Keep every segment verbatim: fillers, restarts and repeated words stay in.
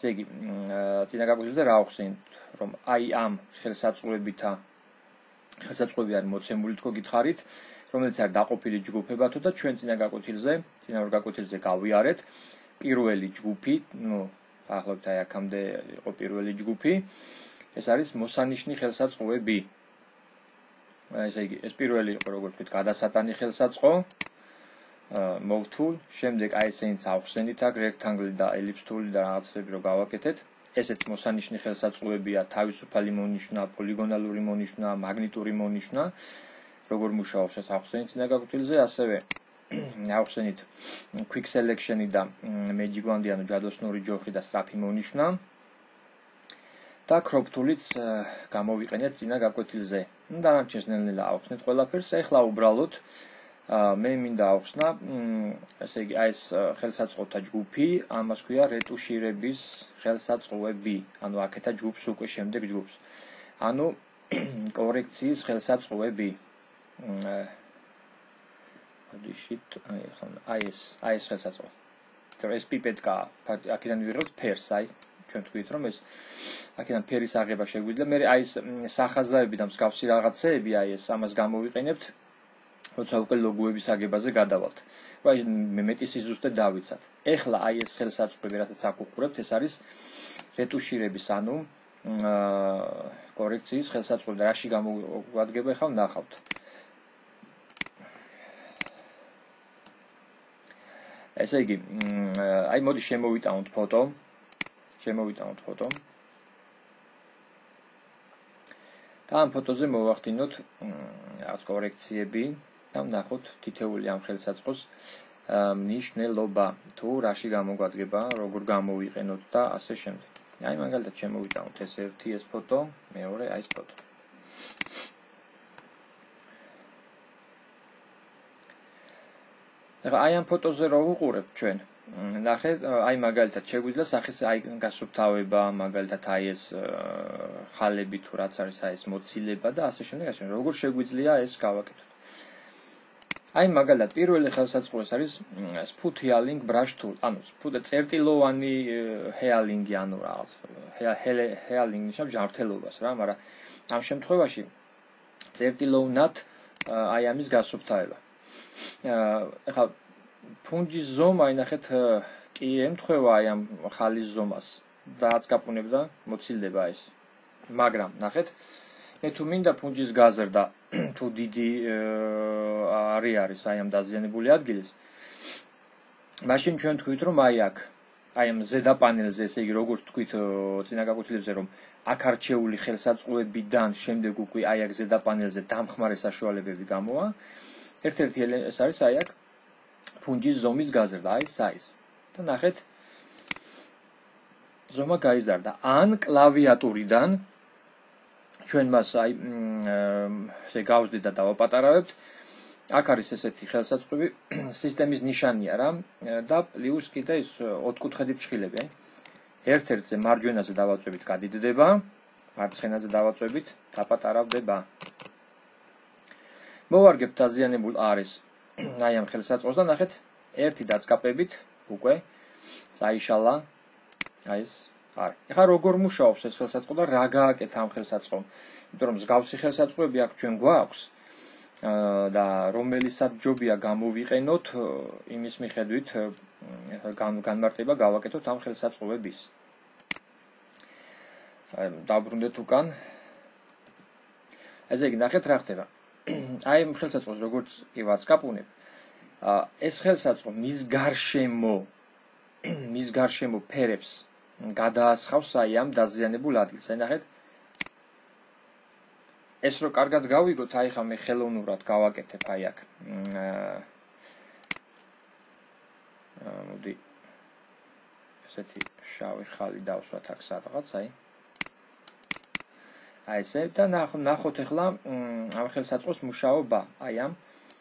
ესე იგი, წინა გაკვეთილზე რა ვხსენით, რომ აი ამ ხელსაწყოებითა ხელსაწყოები არის მოცემული თქო გითხარით, რომელიც არის დაყოფილი ჯგუფებათო და ჩვენ წინა გაკვეთილზე, წინა ორ გაკვეთილზე გავიარეთ პირველი ჯგუფი, ნუ დაახლოებით აი აქამდე იყო პირველი ჯგუფი, ეს არის მოსანიშნი ხელსაწყოები. ესე იგი, ეს პირველი იყო, როგორც ვთქვით, გადასატანი ხელსაწყო, მოვთულ, შემდეგ აი ესენიც ავხსენით აქ რექტანგლი და ელიფსთული და რაღაცები რო გავაკეთეთ. ესეც მოსანიშნი ხელსაწყოებია, თავისუფალი მონიშნა, პოლიგონალური მონიშნა, მაგნიტური მონიშნა. როგორ მუშაობს ეს ავხსენით წინა გაკვეთილზე, ასევე ავხსენით quick selection-ი და magic wand-ი, ანუ ჯადოსნური ჯოხი და სწრაფი მონიშნა. და crop-თულიც გამოვიყენეთ წინა გაკვეთილზე. დანარჩენს ნელ-ნელა ავხსნით ყველაფერს. ეხლა უბრალოდ მე მინდა ავხსნა, ესე იგი, აი ეს ხელსაწყოთა ჯგუფი, ამას ქვია რეტუშირების ხელსაწყოები. ანუ აქეთა ჯგუფს უკვე შემდეგ ჯგუფს. ანუ კორექციის ხელსაწყოები.ოდიშით, აი ხო, აი ეს, აი ეს ხელსაწყო. თორე ეს პიპეტკაა, აქედან ვიღებთ ფერს, აი, ჩვენ თქვით რომ ეს აქედან ფერის აღება შეგვიძლია. მე აი ეს სახაზაები და მსგავსი რაღაცეები, აი ეს ამას გამოვიყენებთ, როცა უკვე ლოგოების აგებაზე გადავალთ. აი მე მეტი სიზუსტე დავიცათ. ეხლა აი ეს ხელსაწყოები, რასაც აქ უყურებთ, ეს არის რეტუშირების, ანუ კორექციის ხელსაწყოები და რაში გამოგვადგება, ეხლა ვნახავთ. ესე იგი, აი მოდი შემოვიტანოთ ფოტო. შემოვიტანოთ ფოტო. და ამ ფოტოზე მოვახდინოთ რაღაც კორექციები და ვნახოთ თითეული ამ ხელსაწყოს მნიშვნელობა, თუ რაში გამოგვადგება, როგორ გამოვიყენოთ და ასე შემდეგ. აი მაგალითად შემოვიტანოთ ეს ერთი ეს ფოტო, მეორე აი ეს ფოტო. ეხლა აი ამ ფოტოზე რო ვუყურებთ ჩვენ, ნახეთ, აი მაგალითად შეგვიძლია სახის აი გასუფთავება, მაგალითად აი ეს ხალები თუ რაც არის აი ეს მოცილება და ასე შემდეგ, ასე როგორ შეგვიძლია ეს გავაკეთოთ. აი მაგალითად პირველი ხელსაწყო ეს არის spot healing brush tool, ანუ spot წერტილოვანი healing-ი, ანუ რაღაც healing ნიშნავს ჯანმრთელობას რა, მაგრამ ამ შემთხვევაში წერტილოვნად აი ამის გასუფთავება. ეხლა ფუნჯის ზომა, აი ნახეთ, კი ემთხვევა აი ამ ხალის ზომას და რაც გაპუნებდა, მოცილდება ეს. მაგრამ ნახეთ, მე თუ მინდა ფუნჯის გაზრდა, თუ დიდი არი არის აი ამ დაზიანებული ადგილის, მაშინ ჩვენ თქვით რომ აი აქ, აი ამ ზედა პანელზე, ესე იგი როგორც თქვით წინა გაკვეთილებზე, რომ აქ არჩეული ხელსაწყოებიდან შემდეგ უკვე აი აქ ზედა პანელზე დამხმარე საშუალებები გამოვა. ერთ-ერთი ეს არის აი აქ ფუნჯის ზომის გაზრდა, აი size. და ნახეთ, ზომა გაიზარდა. ან კლავიატურიდან ჩვენ მას აი ესე გავზდით და დავაპატარავებთ. აქ არის ესეთი ხელსაწყოები, სისტემის ნიშანია რა და პლუს კიდე ის ოთხკუთხედი ფრჩხილები, აი. ერთ-ერთზე მარჯვენაზე დავაწვევით, გადიდდება, მარცხენაზე დავაწვევით, დაპატარავდება. მოვარგებთ დაზიანებულ არის აი ამ ხელსაწყოს და ნახეთ, ერთი დაწყაპებით უკვე წაიშალა აი ეს არის. ეხლა როგორ მუშაობს ეს ხელსაწყო და რა გააკეთა ამ ხელსაწყომ? იმიტომ რომ მსგავსი ხელსაწყოები აქ ჩვენ გვაქვს და რომელისაც ჯობია გამოვიყენოთ იმის მიხედვით განმარტება გავაკეთოთ ამ ხელსაწყოების. აი დაბრუნდეთ უკან. ესე იგი ნახეთ რა ხდება. აი ამ ხელსაწყოს როგორც კი ვაწყაპუნებ, ეს ხელსაწყო მის გარშემო მის გარშემო ფერებს გადაასხავს აი ამ დაზიანებულ ადგილს. აი ნახეთ, ეს რო კარგად გავიგოთ, აი ხა მე ხელოვნურად გავაკეთებ აი აქ. მოდი ესეთი შავი ხალი დავსვათ აქ სადღაც, აი აი ესე და ნახოთ ახლა ამ ხელსაწყოს მუშაობა აი ამ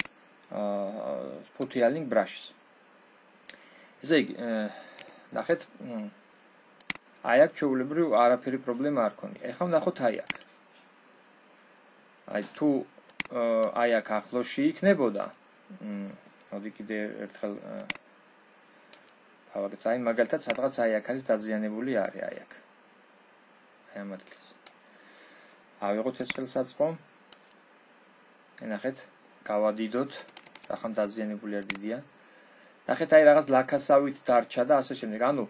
spot healing brushes. ესე იგი, ნახეთ, აი აქ ჩვეულებრივ არაფერი პრობლემა არ ქონია. ეხლა ნახოთ აი აქ. აი თუ აი აქ ახლოში იქნებოდა, მოდი კიდე ერთხელ გავაკეთოთ. აი მაგალითად სადღაც აი აქ არის დაზიანებული არე, აი აქ. აი ამ ადგილზე. ავიღოთ ეს ხელსაწყო. ნახეთ, გავადიდოთ, ახლა დაზიანებული არ დიდია. ნახეთ, აი რაღაც ლაქასავით დარჩა და ასე შემდეგ. ანუ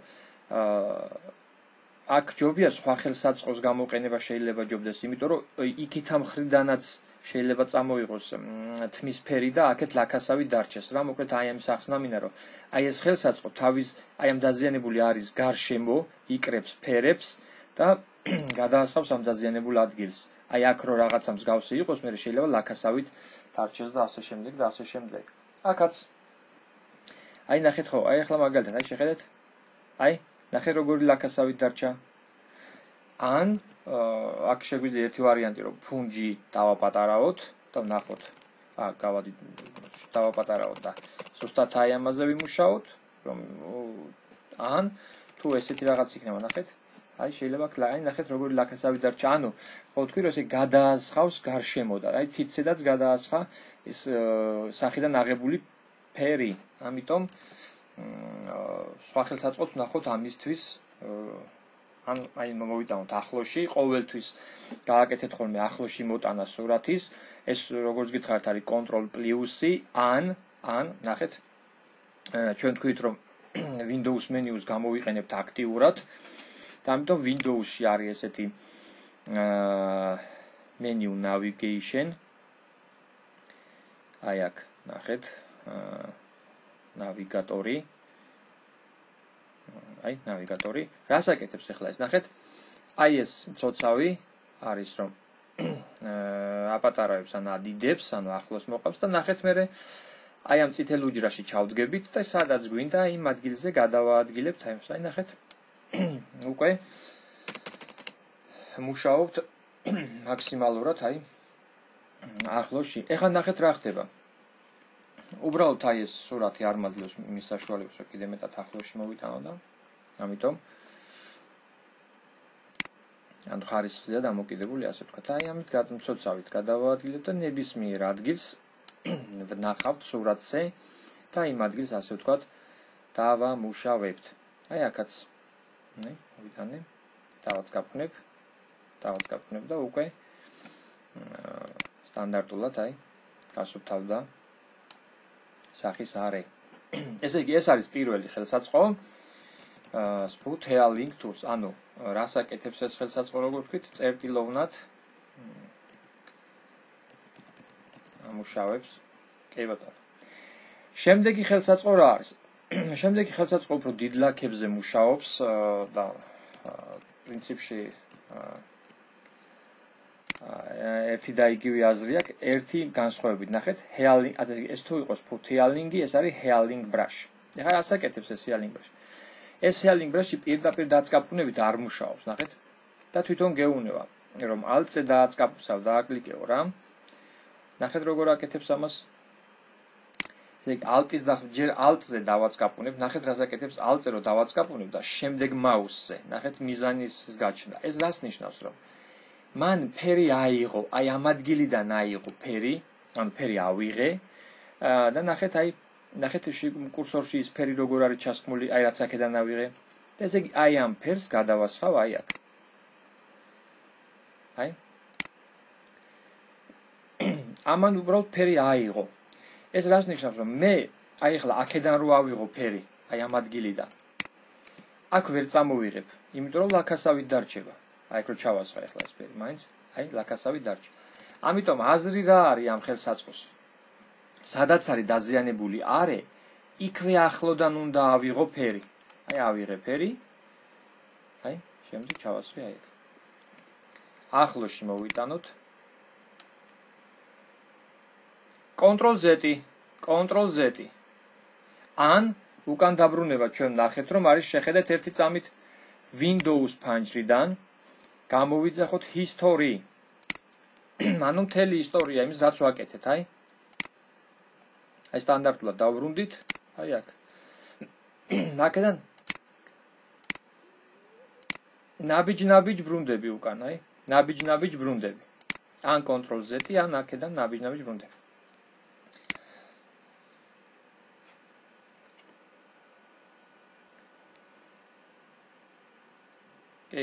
აა აქ ჯობია სხვა ხელსაწყოს გამოყენება შეიძლება ჯობდეს, იმიტომ რომ იქით ამ ხრიდანაც შეიძლება წამოიღოს თმის ფერი და აქეთ ლაქასავით დარჩეს. რა მოკლედ აი ამის ახსნამინა რომ აი ეს ხელსაწყო თავის აი ამ დაზიანებული არის გარშემო, იკრებს ფერებს და გადაასხავს ამ დაზიანებულ ადგილს. აი აქ რო რაღაცა მსგავსი იყოს, მე შეიძლება ლაქასავით დარჩეს და ასე შემდეგ და ასე შემდეგ. აქაც აი ნახეთ ხო, აი ახლა მაგალითად აი შეხედეთ. აი, ნახეთ როგორი ლაქასავით დარჩა. ან აქ შეგვიძლია ერთი ვარიანტი რომ ფუნჯი დავაპატარავოთ და ვნახოთ. აა გავადით დავაპატარავოთ და ზუსტად აი ამაზე ვიმუშაოთ, რომ ან თუ ესეთი რაღაც იქნება, ნახეთ. აი შეიძლება აი ნახეთ როგორი ლაქასავით დარჩა. ანუ ხო თქვი რომ ესე გადაასხავს გარშემო და აი თითცედაც გადაასხა ეს სახიდან აღებული ფერი. ამიტომ სხვა ხელსაწყოთ ვნახოთ ამისთვის ან აი მოვიტანოთ ახლოში, ყოველთვის გააკეთეთ ხოლმე ახლოში მოტანა სურათის. ეს როგორც გითხარით არის კონტროლ პლუსი ან ან ნახეთ ჩვენ თქვით რომ Windows menus გამოვიყენებთ აქტიურად. და ამიტომ Windows-ში არის ესეთი menu navigation. აი აქ ნახეთ ნავიგატორი. აი ნავიგატორი. რას აკეთებს ახლა ეს ნახეთ? აი ეს მცოცავი არის რომ აპატარავებს ან ადიდებს, ანუ ახლოს მოყავს და ნახეთ მე აი ამ წითელ უჯრაში ჩავდგებით და სადაც გვინდა იმ ადგილზე გადავაადგილებთ აი ეს. აი ნახეთ უკვე მუშაობთ მაქსიმალურად აი ახლოში. ეხლა ნახეთ რა ხდება. უბრალოდ აი ეს სურათი არ მაძლევს მის საშუალებას რომ კიდე მეტად ახლოში მოვიტანო და ამიტომ ანუ ხარისხზეა დამოკიდებული ასე ვთქვათ. აი ამით გადმცოცავით გადავაადგილებ და ნებისმიერ ადგილს ვნახავთ სურათზე და იმ ადგილს ასე ვთქვათ დავამუშავებთ. აი აქაც ნე მოვიტანე დავაც გაფუნებ დავაც გაფუნებ და უკვე სტანდარტულად აი გასუფთავდა სახის არე. ესე იგი ეს არის პირველი ხელსაწყო. Put here link tools. ანუ რას აკეთებს ეს ხელსაწყო როგორ ვთქვით? წერტილოვნად ამუშავებს. კი ბატონო. შემდეგი ხელსაწყო რა არის? შემდეგი ხელსაწყო უფრო დიდ ლაქებზე მუშაობს და პრინციპში ერთი და იგივე აზრი აქვს, ერთი განსხვავებით. ნახეთ, healing, ეს თუ იყოს put healing-ი, ეს არის healing brush. ეხლა რას აკეთებს ეს healing brush? ეს healing brush-ი პირდაპირ დაწყაპუნებით არ მუშაობს, ნახეთ. და თვითონ გეუნება, რომ ალტზე დააწყაპუსავ, დააკლიკეო რა. ნახეთ როგორ აკეთებს ამას. ესე იგი ალტის და ჯერ ალტზე დავაწყაპუნებ, ნახეთ რას აკეთებს, ალტზე რო დავაწყაპუნებ და შემდეგ მაუსზე, ნახეთ მიზანის გაჩნდა. ეს რას ნიშნავს, რომ მან ფერი აიღო, აი ამ ადგილიდან აიღო ფერი, ანუ ფერი ავიღე და ნახეთ აი ნახეთ კურსორში ის ფერი როგორ არის ჩასხმული, აი რაც აქედან ავიღე. და ესე იგი აი ამ ფერს გადავასხავ აი აქ. აი ამან უბრალოდ ფერი აიღო. ეს რას ნიშნავს, რომ მე აი ახლა აქედან რო ავიღო ფერი, აი ამ ადგილიდან. აქ ვერ წამოვიღებ, იმიტომ რომ ლაქასავით დარჩება. აი რო ჩავასხა ახლა ეს ფერი, მაინც აი ლაქასავით დარჩა. ამიტომ აზრი რა არის ამ ხელსაწყოს? სადაც არის დაზიანებული არე, იქვე ახლოდან უნდა ავიღო ფერი. აი ავიღე ფერი. აი, შემდეგ ჩავასხე აი აქ. ახლოში მოვიტანოთ. Control Z, Control Z. ან უკან დაბრუნება ჩვენ ნახეთ რომ არის შეხედეთ ერთი წამით Windows ფანჯრიდან გამოვიძახოთ history. ანუ მთელი ისტორია იმის რაც ვაკეთეთ, აი. აი სტანდარტულად დავბრუნდით, აი აქ. აქედან ნაბიჯ-ნაბიჯ ბრუნდები უკან, აი. ნაბიჯ-ნაბიჯ ბრუნდები. ან Control Z, ან აქედან ნაბიჯ-ნაბიჯ ბრუნდები. კი.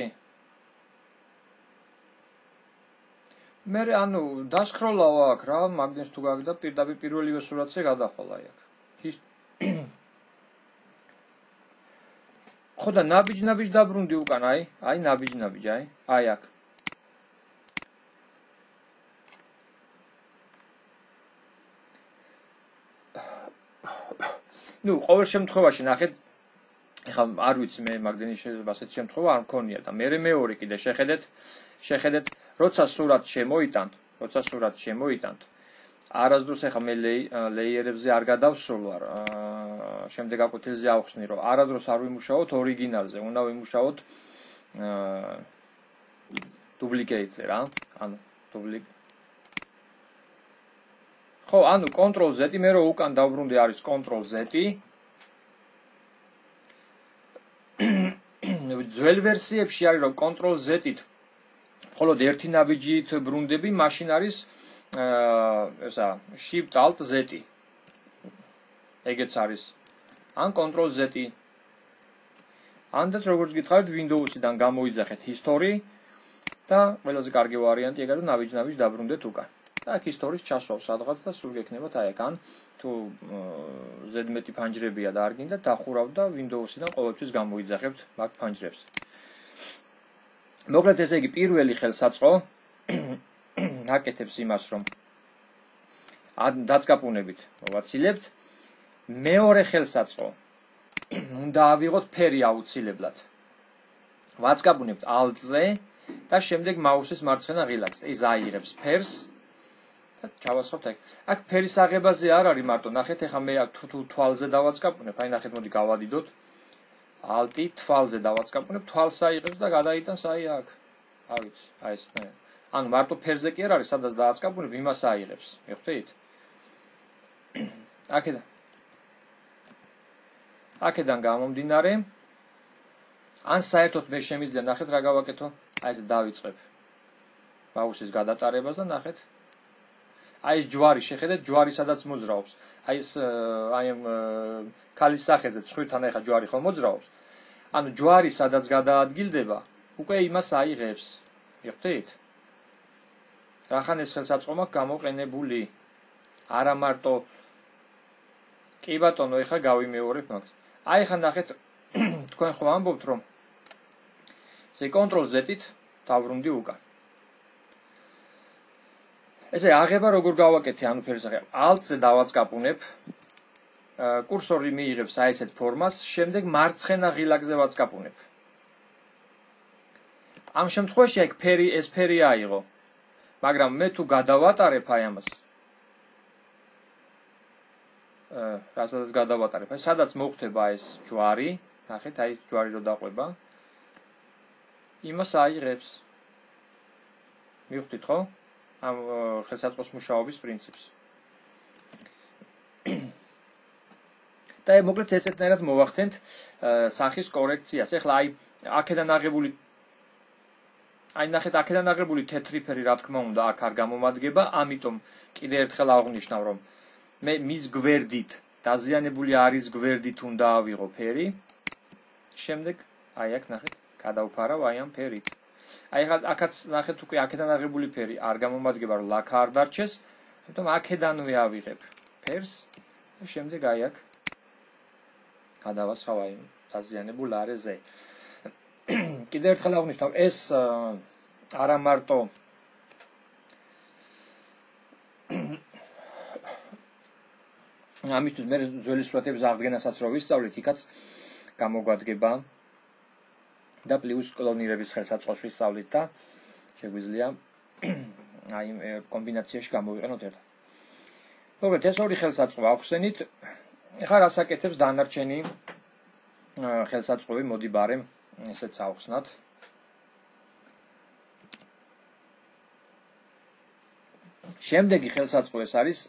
მე ანუ დასკროლავ აქ რა, მაგნეს თუ გაგდა პირდაპირ პირველივე სურათზე გადახვალა აქ. ხო და ნაბიჯ-ნაბიჯ დაბრუნდი უკან, აი, აი ნაბიჯ-ნაბიჯ, აი, აი აქ. ნუ, ყოველ შემთხვევაში ნახეთ, ეხლა არ ვიცი მე მაგდენის ასეთ შემთხვევა არ მქონია და მე მეორე კიდე შეხედეთ, შეხედეთ, როცა სურათს შემოიტანთ, როცა სურათს შემოიტანთ, არასდროს ეხლა მე ლეიერებზე არ გადავსულვარ, შემდეგ აკვეთილზე ავხსნი, რომ არასდროს არ ვიმუშაოთ ორიგინალზე, უნდა ვიმუშაოთ დუბლიკეიტზე რა, ანუ დუბლიკ ხო, ანუ კონტროლ ზეტ, მე რო უკან დავბრუნდი არის კონტროლ ზეტ. ძველ ვერსიებში არის რომ კონტროლ ზეტით მხოლოდ ერთი ნაბიჯით ბრუნდები, მაშინ არის ესა shift alt z. ეგეც არის. ან კონტროლ ზეტ. ანდაც როგორც გითხარით Windows-იდან გამოიძახეთ history და ყველაზე კარგი ვარიანტი ეგაა რომ ნაბიჯ-ნაბიჯ დაბრუნდეთ უკან. და აქ history-ს ჩასვავ სადღაც და სულ გექნებათ აი აქ. ან თუ ზედმეტი ფანჯრებია და არ გინდა დახურავთ და Windows-იდან ყოველთვის გამოიძახებთ მაგ ფანჯრებს. მოკლედ ესე იგი პირველი ხელსაწყო აკეთებს იმას რომ დაწკაპუნებით მოვაცილებთ. მეორე ხელსაწყო უნდა ავიღოთ ფერი აუცილებლად. ვაწკაპუნებთ Alt-ზე და შემდეგ მაუსის მარცხენა ღილაკზე. ის აიღებს ფერს და ჩავასხოთ ეგ. აქ ფერის აღებაზე არ არის მარტო, ნახეთ ახლა მე თუ თვალზე დავაწკაპუნებ, აი ნახეთ მოდი გავადიდოთ. Alt-ი თვალზე დავაწკაპუნებ, თვალს აიღებს და გადაიტანს აი აქ. ავიც, აი ეს. ანუ მარტო ფერზე კი არ არის, სადაც დააწკაპუნებ, იმას აიღებს. მიხვდით? აქედან. აქედან გამომდინარე, ან საერთოდ მე შემიძლია ნახეთ რა გავაკეთო, აი ეს დავიწყებ. მაუსის გადატარებას და ნახეთ. აი ეს ჯვარი, შეხედეთ, ჯვარი სადაც მოძრაობს. აი ეს აი ამ ქალის სახეზე ცხვირთან ეხა ჯვარი ხო მოძრაობს. ანუ ჯვარი სადაც გადაადგილდება, უკვე იმას აიღებს. მიხვდით? რახან ეს ხელსაწყო მაქვს გამოყენებული. არა მარტო კი ბატონო, ეხა გავიმეორებ მაგას. აი ეხა ნახეთ, თქვენ ხო ამბობთ რომ ესე კონტროლ ზეტით დავბრუნდი უკან. ესე აღება როგორ გავაკეთე, ანუ ფერის აღება. Alt-ზე დავაწკაპუნებ. კურსორი მიიღებს აი ესეთ ფორმას, შემდეგ მარცხენა ღილაკზე ვაწკაპუნებ. ამ შემთხვევაში აქ ფერი ეს ფერი აიღო. მაგრამ მე თუ გადავატარებ აი ამას. აა, რასაც გადავატარებ, აი სადაც მოხდება ეს ჯვარი, ნახეთ, აი ჯვარი რო დაყვება. იმას აიღებს. მივხვდით ხო? ამ ხელსაწყოს მუშაობის პრინციპს. და მოკლედ ესეთნაირად მოვახდენთ სახის კორექციას. ეხლა აი აქედან აღებული აი ნახეთ აქედან აღებული თეთრი ფერი რა თქმა უნდა აქ არ გამომადგება, ამიტომ კიდე ერთხელ აღვნიშნავ რომ მე მის გვერდით დაზიანებული არის გვერდით უნდა ავიღო ფერი. შემდეგ აი აქ ნახეთ გადავფარავ აი ამ ფერით. აი ხა აქაც ნახეთ უკვე აქედან აღებული ფერი არ გამომადგება რომ ლაქა არ დარჩეს, ამიტომ აქედანვე ავიღებ ფერს და შემდეგ აი აქ გადავასხავ აი დაზიანებულ არეზე. კიდევ ერთხელ აღვნიშნავ ეს არა მარტო ამისთვის მე ძველი სურათების აღდგენასაც რო ვისწავლით, იქაც გამოგვადგება და პლუს კლონირების ხელსაწყოს ვისწავლით და შეგვიძლია აი კომბინაციაში გამოვიყენოთ ერთად. მოკლედ ეს ორი ხელსაწყო აქვსენით. ეხლა რას აკეთებს დანარჩენი ხელსაწყოები, მოდი ბარემ ესეც ავხსნათ. შემდეგი ხელსაწყო ეს არის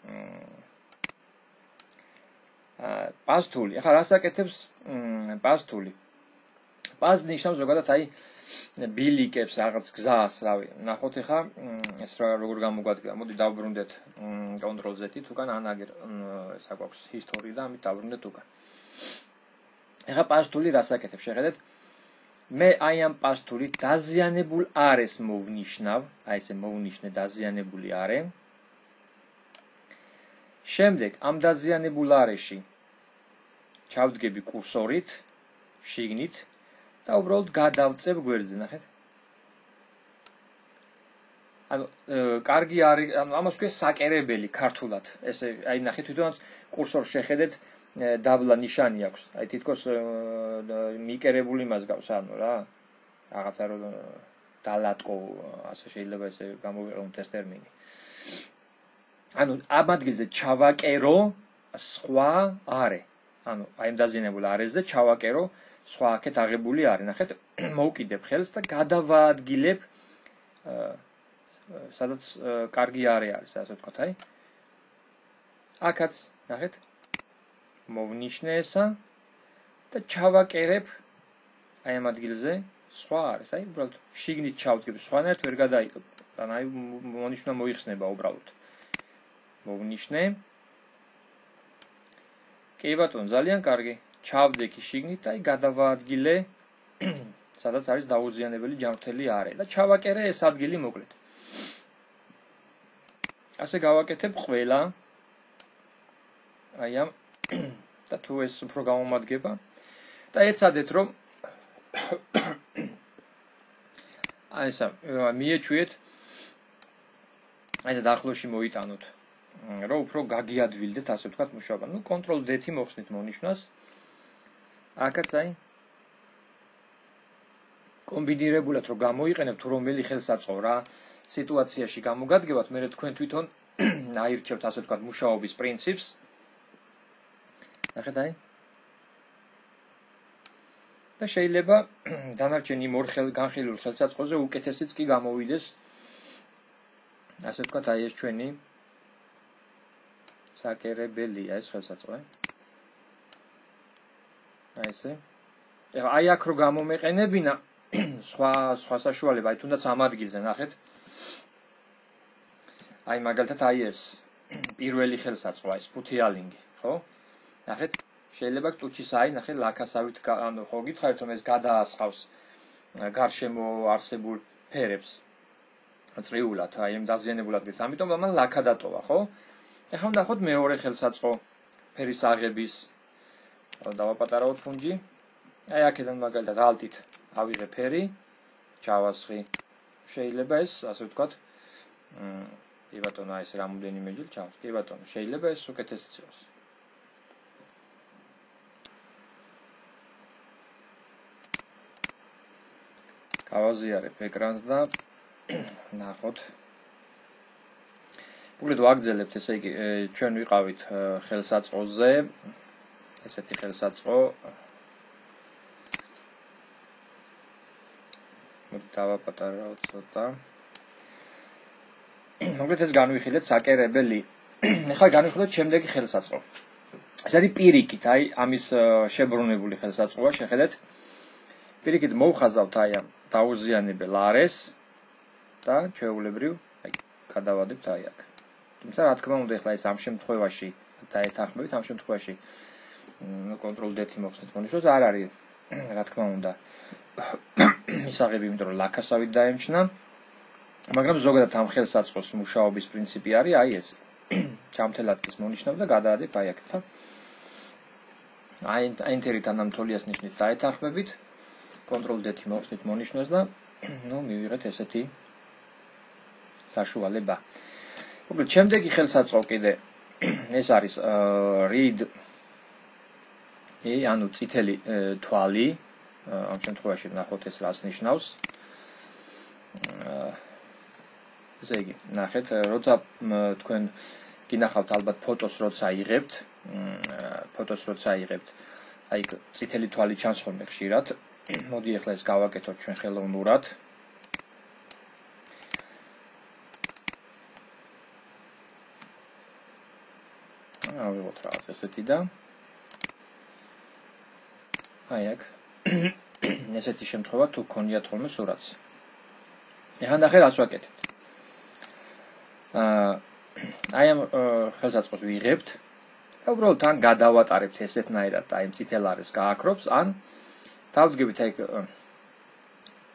პაზთული. ეხლა რას აკეთებს პაზთული? პაზ ნიშნავს ზოგადად აი ბილიკებს, რაღაც გზას, რავი. ნახოთ ეხლა ეს როგორ გამოგვადგება. მოდი დავბრუნდეთ კონტროლ ზეტით უკან, ან აგერ ეს აქვს history და ამით დავბრუნდეთ უკან. ეხლა პაზთული რას აკეთებს? შეხედეთ. მე აი ამ პასტური დაზიანებულ არეს მოვნიშნავ, აი ესე მოვნიშნე დაზიანებული არე. შემდეგ ამ დაზიანებულ არეში ჩავდგები კურსორით, შიგნით და უბრალოდ გადავწევ გვერდზე, ნახეთ. ანუ კარგი არის, ამას ვქვია საკერებელი ქართულად. ესე აი ნახეთ თვითონაც კურსორს შეხედეთ დაბლა ნიშანი აქვს. აი თითქოს მიკერებული იმას გავს, ანუ რა. რაღაცა რომ დალატკო, ასე შეიძლება ესე გამოვიყენოთ ეს ტერმინი. ანუ ამ ადგილზე ჩავაკერო სხვა არე. ანუ აი ამ დაზიანებულ არეზე ჩავაკერო სხვა აქეთ აღებული არე. ნახეთ, მოვკიდებ ხელს და გადავაადგილებ სადაც კარგი არე არის, ასე ვთქვათ, აი. აქაც, ნახეთ, მოვნიშნე ესა და ჩავაკერებ აი ამ ადგილზე სხვა არის, აი, უბრალოდ შიგნით ჩავდგებ, სხვანაირად ვერ გადაიკლებ. ან აი მონიშნა მოიხსნება უბრალოდ. მოვნიშნე. კი ბატონო, ძალიან კარგი. ჩავდექი შიგნით და აი გადავაადგილე სადაც არის დაუზიანებელი ჯანმრთელი არე და ჩავაკერე ეს ადგილი მოკლედ. ასე გავაკეთებ ყველა აი ამ და თუ ეს უფრო გამომადგება და ეცადეთ რომ აი ესა მიეჩვიეთ აი ეს დაახლოებში მოიტანოთ რომ უფრო გაგიადვილდეთ ასე ვთქვათ მუშაობა. ნუ კონტროლ დ-ი მოხსნით მონიშნას. აქაც აი კომბინირებულად რომ გამოიყენებთ რომელი ხელსაწყო რა სიტუაციაში გამოგადგებათ, მე თქვენ თვითონ აირჩევთ ასე ვთქვათ მუშაობის პრინციპს. ნახეთ აი. და შეიძლება დანარჩენი ორ ხელ განხილულ ხელსაწყოზე უკეთესიც კი გამოვიდეს. ასე ვთქვათ აი ეს ჩვენი საკერებელია ეს ხელსაწყო. აი ესე. ეხლა აი აქ რო გამომეყენებინა სხვა სხვა საშუალება, აი თუნდაც ამ ადგილზე ნახეთ. აი მაგალითად აი ეს პირველი ხელსაწყო, აი სპუთიალინგი, ხო? ნახეთ, შეიძლება ტუჩის აი ნახეთ ლაქასავით, ანუ ხო გითხარით რომ ეს გადაასხავს გარშემო არსებულ ფერებს. წრიულად, აი ამ დაზიანებულ ადგილს, ამიტომ ამან ლაქა დატოვა, ხო? ეხლა ნახოთ მეორე ხელსაწყო ფერის აღების დავაპატარავთ ფუნჯი. აი აქედან მაგალითად ალტით ავიღე ფერი, ჩავასხი. შეიძლება ეს, ასე ვთქვათ, კი ბატონო, აი ეს რამოდენიმე ჯერ ჩავს. კი ბატონო, შეიძლება ეს უკეთესიც იყოს. გავაზიარებ ეკრანს და ნახოთ. უბრალოდ ვაგრძელებთ, ესე იგი, ჩვენ ვიყავით ხელსაწყოზე. ესეთი ხელსაწყო დავაპატარავთ ცოტა. მოკლედ ეს განვიხილეთ საკერებელი. ეხლა განვიხილოთ შემდეგი ხელსაწყო. ეს არის პირიქით, აი ამის შებრუნებული ხელსაწყოა, შეხედეთ. პირიქით მოვხაზავთ აი ამ დაუზიანებელ არეს და ჩვეულებრივ აი გადავადებთ აი აქ. თუმცა რა თქმა უნდა ეხლა ეს ამ შემთხვევაში დაეთანხმებით, ამ შემთხვევაში კონტროლ დ-ი მოხსნით მონიშნოს არ არის რა თქმა უნდა მისაღები, იმიტომ რომ ლაქასავით დაემჩნა. მაგრამ ზოგადად ამ ხელსაწყოს მუშაობის პრინციპი არის აი ეს. ჯანმრთელ ადგილს მონიშნავ და გადაადებ აი აქ. აი ენტერით ანამთოლიას ნიშნით დაეთანხმებით. კონტროლ დ-ი მოხსნით მონიშნოს და ნუ მივიღეთ ესეთი საშუალება. მოკლედ შემდეგი ხელსაწყო კიდე ეს არის read ე ანუ წითელი თვალი. ამ შემთხვევაში ნახოთ ეს რას ნიშნავს. ესე იგი, ნახეთ, როცა თქვენ გინახავთ ალბათ ფოტოს როცა იღებთ, ფოტოს როცა იღებთ, აი წითელი თვალი ჩანს ხოლმე ხშირად. მოდი ახლა ეს გავაკეთოთ ჩვენ ხელოვნურად. ავიღოთ რაღაც ესეთი და აი აქ ესეთი შემთხვევა თუ გქონიათ ხოლმე სურათი. ეხლა ნახე რას ვაკეთებთ. აა აი ამ ხელსაწყოს ვიღებთ და უბრალოდ თან გადავატარებთ ესეთნაირად, აი წითელ არეს გააკრობს, ან დავდგებით აი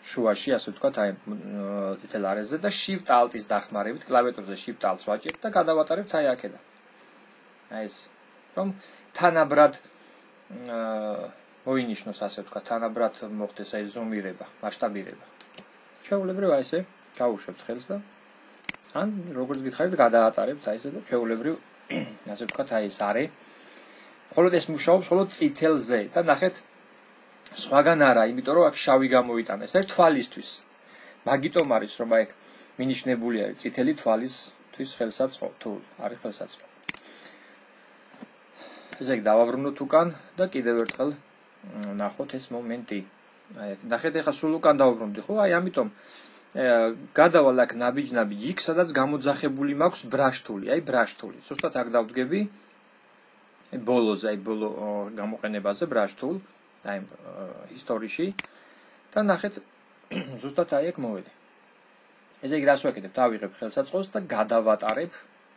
შუაში, ასე ვთქვათ, აი თითელ არეზე და Shift Alt-ის დახმარებით კლავიატურაზე Shift Alt-ს ვაჭერთ და გადავატარებთ აი აქედან. აი ეს რომ თანაბრად მოინიშნოს, ასე ვთქვათ, თანაბრად მოხდეს აი ზუმირება, მასშტაბირება. ჩვეულებრივ აი ესე გავუშვებთ ხელს და ან როგორც გითხარით, გადაატარებთ აი ესე და ჩვეულებრივ ასე ვთქვათ, აი ეს არის. მხოლოდ ეს მუშაობს მხოლოდ წითელზე და ნახეთ სხვაგან არა, იმიტომ რომ აქ შავი გამოიტანა. ეს არის თვალისთვის. მაგიტომ არის რომ აი მინიშნებული არის წითელი თვალისთვის ხელსაწყო, თუ არის ხელსაწყო. ესე იგი დავაბრუნოთ უკან და კიდევ ერთხელ ნახოთ ეს მომენტი. აი ნახეთ ეხლა სულ უკან დავაბრუნდი, ხო? აი ამიტომ გადავალ აქ ნაბიჯ-ნაბიჯ იქ, სადაც გამოძახებული მაქვს ბრაშთული, აი ბრაშთული. ზუსტად აქ დავდგები ბოლოზე, აი ბოლო გამოყენებაზე ბრაშთულ, აი ისტორიაში და ნახეთ ზუსტად აი აქ მოვედი. ესე იგი რას ვაკეთებ? დავიღებ ხელსაწყოს და გადავატარებ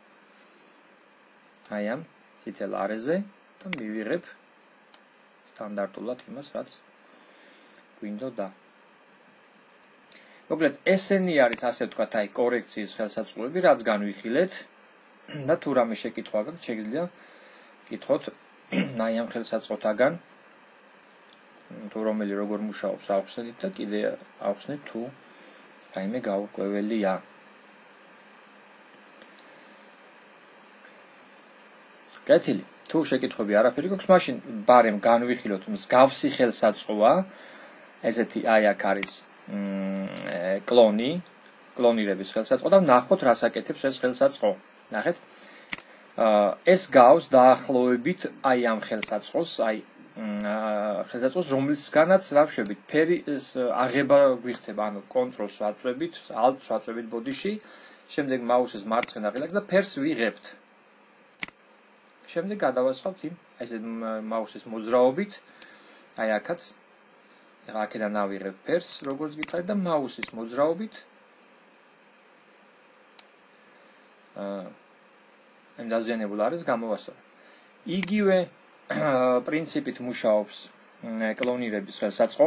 აი ამ წითელ არეზე და მივიღებ სტანდარტულად იმას, რაც გვინდოდა. მოკლედ, ესენი არის, ასე ვთქვათ, აი კორექციის ხელსაწყოები, რაც განვიხილეთ და თუ რამე შეკითხვა გაქვთ, შეგიძლია გითხოთ აი ამ ხელსაწყოთაგან, თუ რომელი როგორ მუშაობს ავხსნით და კიდე ავხსნით თუ რაიმე გაურკვეველია. კეთილი. თუ შეკითხვები არაფერი გვაქვს, მაშინ ბარემ განვიხილოთ, მსგავსი ხელსაწყოა, ესეთი აი აქ არის კლონი, კლონირების ხელსაწყო და ნახოთ რას აკეთებს ეს ხელსაწყო. ნახეთ. ეს გავს დაახლოებით აი ამ ხელსაწყოს, აი ხელსაწყოს, რომლისგანაც რავშვებით, ფერის აღება გვიხდება, ანუ კონტროლს ვაწვევით, Alt-ს ვაწვევით ბოდიში, შემდეგ მაუსის მარცხენა ღილაკს და ფერს ვიღებთ. შემდეგ გადავასხავთ იმ აი ეს მაუსის მოძრაობით, აი აქაც ეხლა აქედან ავიღებ ფერს, როგორც გითხარით და მაუსის მოძრაობით აა ამ დაზიანებულ არის გამოვასწორო. იგივე პრინციპით მუშაობს კლონირების ხელსაწყო.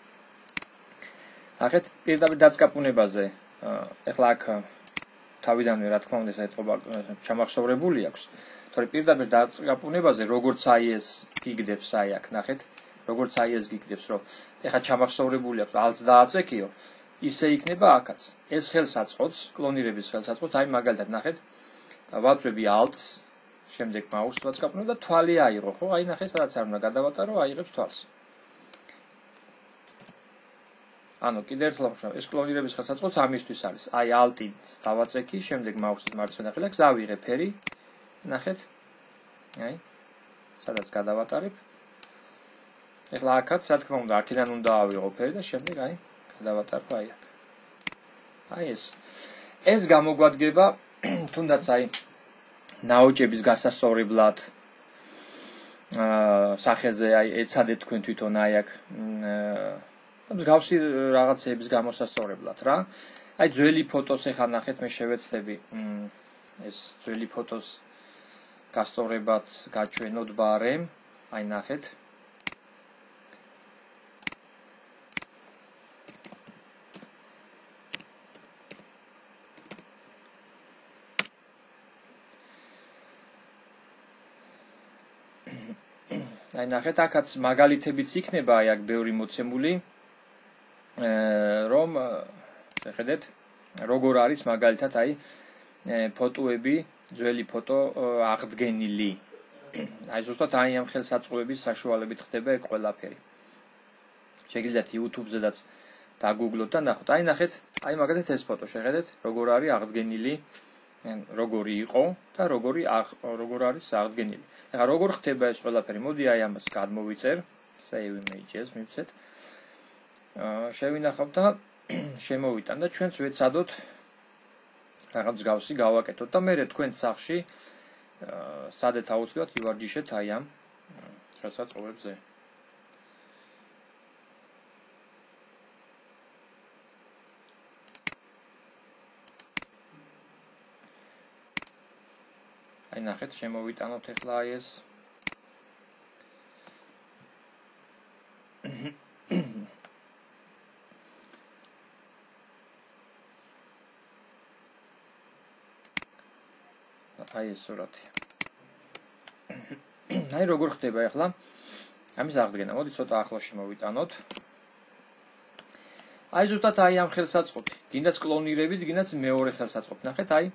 ნახეთ, პირდაპირ დაწყაპუნებაზე ეხლა აქ თავიდანვე რა თქმა უნდა ეს ეთყობა ჩამახსოვრებული აქვს. თორე პირდაპირ დაწყაპუნებაზე როგორც აი ეს გიგდებს აი აქ, ნახეთ, როგორც აი ეს გიგდებს, რომ ეხლა ჩამახსოვრებული აქვს, Alt-ს დააწვექიო, ისე იქნება აქაც. ეს ხელსაწყოც, კლონირების ხელსაწყოც, აი მაგალითად ნახეთ, ვაწვევი Alt-ს, შემდეგ მაუსს ვაწყაპუნებ და თვალი აიღო, ხო? აი ნახე, სადაც არ უნდა გადავატარო, აიღებს თვალს. ანუ კიდევ ერთხელ ვახსოვ, ეს კლონირების ხელსაწყოც ამისთვის არის. აი Alt-ს დავაწექი, შემდეგ მაუსის მარცხენა ღილაკს ავიღე ფერი. ნახეთ. აი, სადაც გადავატარებ. ეხლა აქაც, რა თქმა უნდა, აქედან უნდა ავიღო ფერი და შემდეგ აი, გადავატარებ აი აქ. აი ეს. ეს გამოგვადგება თუნდაც აი ნაოჭების გასასწორებლად აა სახეზე აი ეცადეთ თქვენ თვითონ აი აქ მსგავსი რაღაცების გამოსასწორებლად რა. აი ძველი ფოტოს ეხლა ნახეთ მე შევეცდები ეს ძველი ფოტოს გასწორებაც გაჩვენოთ ბარემ. აი ნახეთ. აი ნახეთ, აქაც მაგალითებიც იქნება, აი აქ ბევრი მოცემული, რომ შეხედეთ, როგორ არის მაგალითად აი ფოტოები, ძველი ფოტო აღდგენილი. აი ზუსტად აი ამ ხელსაწყოების საშუალებით ხდება ეგ ყველაფერი. შეგიძლიათ YouTube-ზედაც დაგუგლოთ და ნახოთ. აი ნახეთ, აი მაგალითად ეს ფოტო შეხედეთ, როგორ არის აღდგენილი, როგორი იყო და როგორი როგორ არის აღდგენილი. ეხლა როგორ ხდება ეს ყველაფერი? მოდი აი ამას გადმოვიწერ, save images მივცეთ. აა შევინახავთ და შემოვიტან და ჩვენც ვეცადოთ რაღაც მსგავსი გავაკეთოთ და მე თქვენ სახში აა სადეთ აუცილებლად ივარჯიშეთ აი ამ ხელსაწყოებზე. აი ნახეთ, შემოვიტანოთ ეხლა აი ეს. აი ეს სურათი. აი როგორ ხდება ახლა ამის აღდგენა. მოდი ცოტა ახლოში მოვიტანოთ. აი ზუსტად აი ამ ხელსაწყობი. გინდაც კლონირებით, გინდაც მეორე ხელსაწყობი. ნახეთ აი.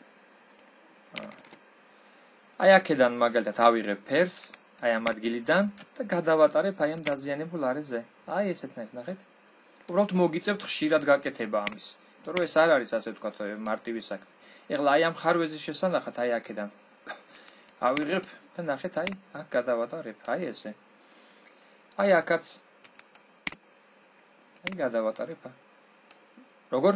აი აქედან მაგალითად ავიღებ ფერს, აი ამ ადგილიდან და გადავატარებ აი ამ დაზიანებულ არეზე. აი ესეთნაირად ნახეთ. უბრალოდ მოგიწევთ ხშირად გაკეთება ამის. იმიტომ რომ ეს არ არის ასე ვთქვათ მარტივი საქმე. ეხლა აი ამ ხარვეზის შესანახად აი აქედან ავიღებ და ნახეთ აი აქ გადავატარებ. აი ესე. აი აქაც აი გადავატარებ. როგორ?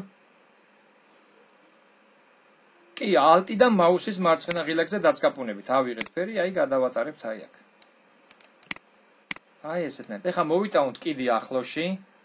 კი, ალტი და მაუსის მარცხენა ღილაკზე დაწკაპუნებით ავიღეთ ფერი, აი გადავატარებთ აი აქ. აი ესეთნაირად. ეხლა მოვიტანოთ კიდე ახლოში.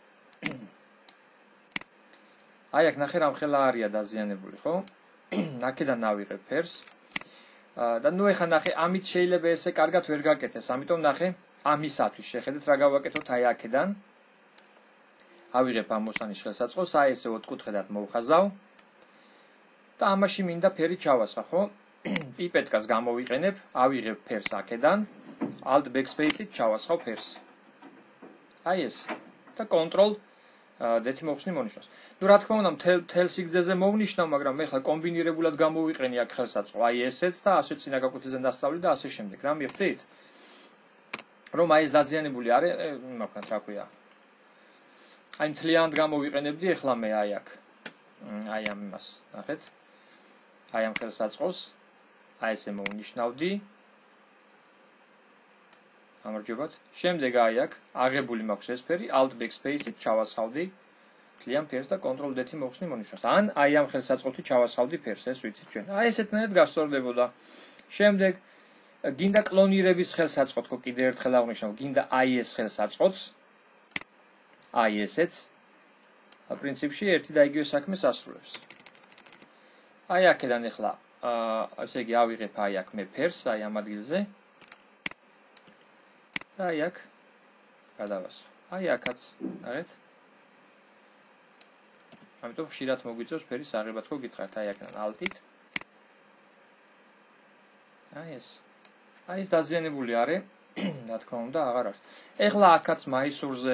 აი აქ ნახე რამ ხელა არია დაზიანებული, ხო? აქედან ავიღებ ფერს. და ნუ ეხლა ნახე, ამით შეიძლება ესე კარგად ვერ გაკეთეს, ამიტომ ნახე, ამისათვის შეხედეთ რა გავაკეთოთ აი აქედან. ავიღებ ამ მოსანის ხელსაწყოს, აი ესე ოთხკუთხედად მოვხაზავ. და ამაში მინდა ფერი ჩავასხა, ხო? პიპეტკას გამოვიყენებ, ავიღებ ფერს აქედან, Alt Backspace-ით ჩავასხავ ფერს. აი ეს. და Control დეთი მოხსნი მონიშნავს. ნუ რა თქმა უნდა, მთელ სიგრძეზე მოვნიშნავ, მაგრამ მე ხა კომბინირებულად გამოვიყენი აქ ხელსაწყო. აი ესეც და ასე წინა გაკვეთილზე დასწავლი და ასე შემდეგ. რა მივხვდით? რომ აი ეს დაზიანებული არის, მაგათ რა ქვია. აი მთლიანად გამოვიყენებდი ეხლა მე აი აქ. აი ამ იმას, ნახეთ? აი ამ ხელსაწყოს, აი ესე მოვნიშნავდი. გამარჯობათ. შემდეგ აი აქ აღებული მაქვს ეს ფერი, Alt Backspace-ით ჩავასხავდი მთლიან ფერს და Control D-ი მოხსნი მონიშნავს. ან აი ამ ხელსაწყოთი ჩავასხავდი ფერს, ეს ვიცით ჩვენ. აი ესეთნაირად გასწორდებოდა. შემდეგ გინდა კლონირების ხელსაწყო თქო კიდე ერთხელ აღნიშნავ, გინდა აი ეს ხელსაწყოც. აი ესეც. პრინციპში ერთი და იგივე საქმეს ასრულებს. აი აქედან ეხლა, ასე იგი ავიღებ აი აქ მე ფერს, აი ამ ადგილზე. და აი აქ გადავასხავ. აი აქაც, ნახეთ? ამიტომ ხშირად მოგვიწევს ფერის აღება თქო გითხართ აი აქედან Alt-ით. აი ეს. აი ეს დაზიანებული არის, რა თქმა უნდა, აღარ არის. ეხლა აქაც მაისურზე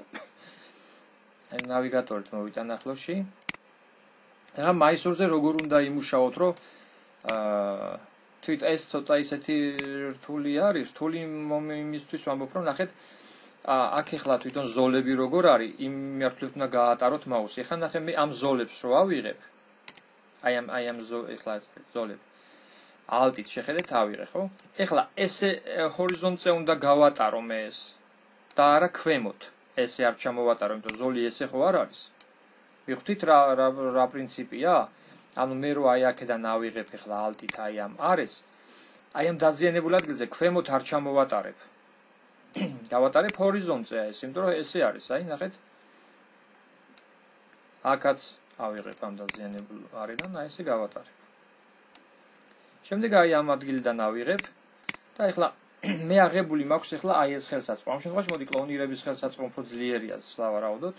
აი ნავიგატორით მოვიტან ახლოში. ეხლა მაისურზე როგორ უნდა იმუშაოთ, რომ აა თვით ეს ცოტა ისეთი რთული არის, რთული იმისთვის ვამბობ, რომ ნახეთ, აქ ეხლა თვითონ ზოლები როგორ არის, იმ მიმართულებით უნდა გაატაროთ მაუსი. ეხლა ნახე მე ამ ზოლებს რო ავიღებ. აი ამ აი ამ ეხლა ზოლები. Alt-ით შეხედეთ ავიღე, ხო? ეხლა ესე ჰორიზონტზე უნდა გავატარო მე ეს და არა ქვემოთ. ესე არ ჩამოვატარო, იმიტომ ზოლი ესე ხო არ არის. მივხვდით რა რა პრინციპია? ანუ მე რო აი აქედან ავიღებ ეხლა Alt-ით აი ამ არის, აი ამ დაზიანებულ ადგილზე ქვემოთ არ ჩამოვატარებ. გავატარებ ჰორიზონტზე ეს, იმიტომ რომ ესე არის, აი ნახეთ. აქაც ავიღებ ამ დაზიანებულ არიდან, აი ესე გავატარებ. შემდეგ აი ამ ადგილიდან ავიღებ და ეხლა მე აღებული მაქვს ეხლა აი ეს ხელსაწყო. ამ შემთხვევაში მოდი კლონირების ხელსაწყო უფრო ძლიერია, ვსავარაუდოთ.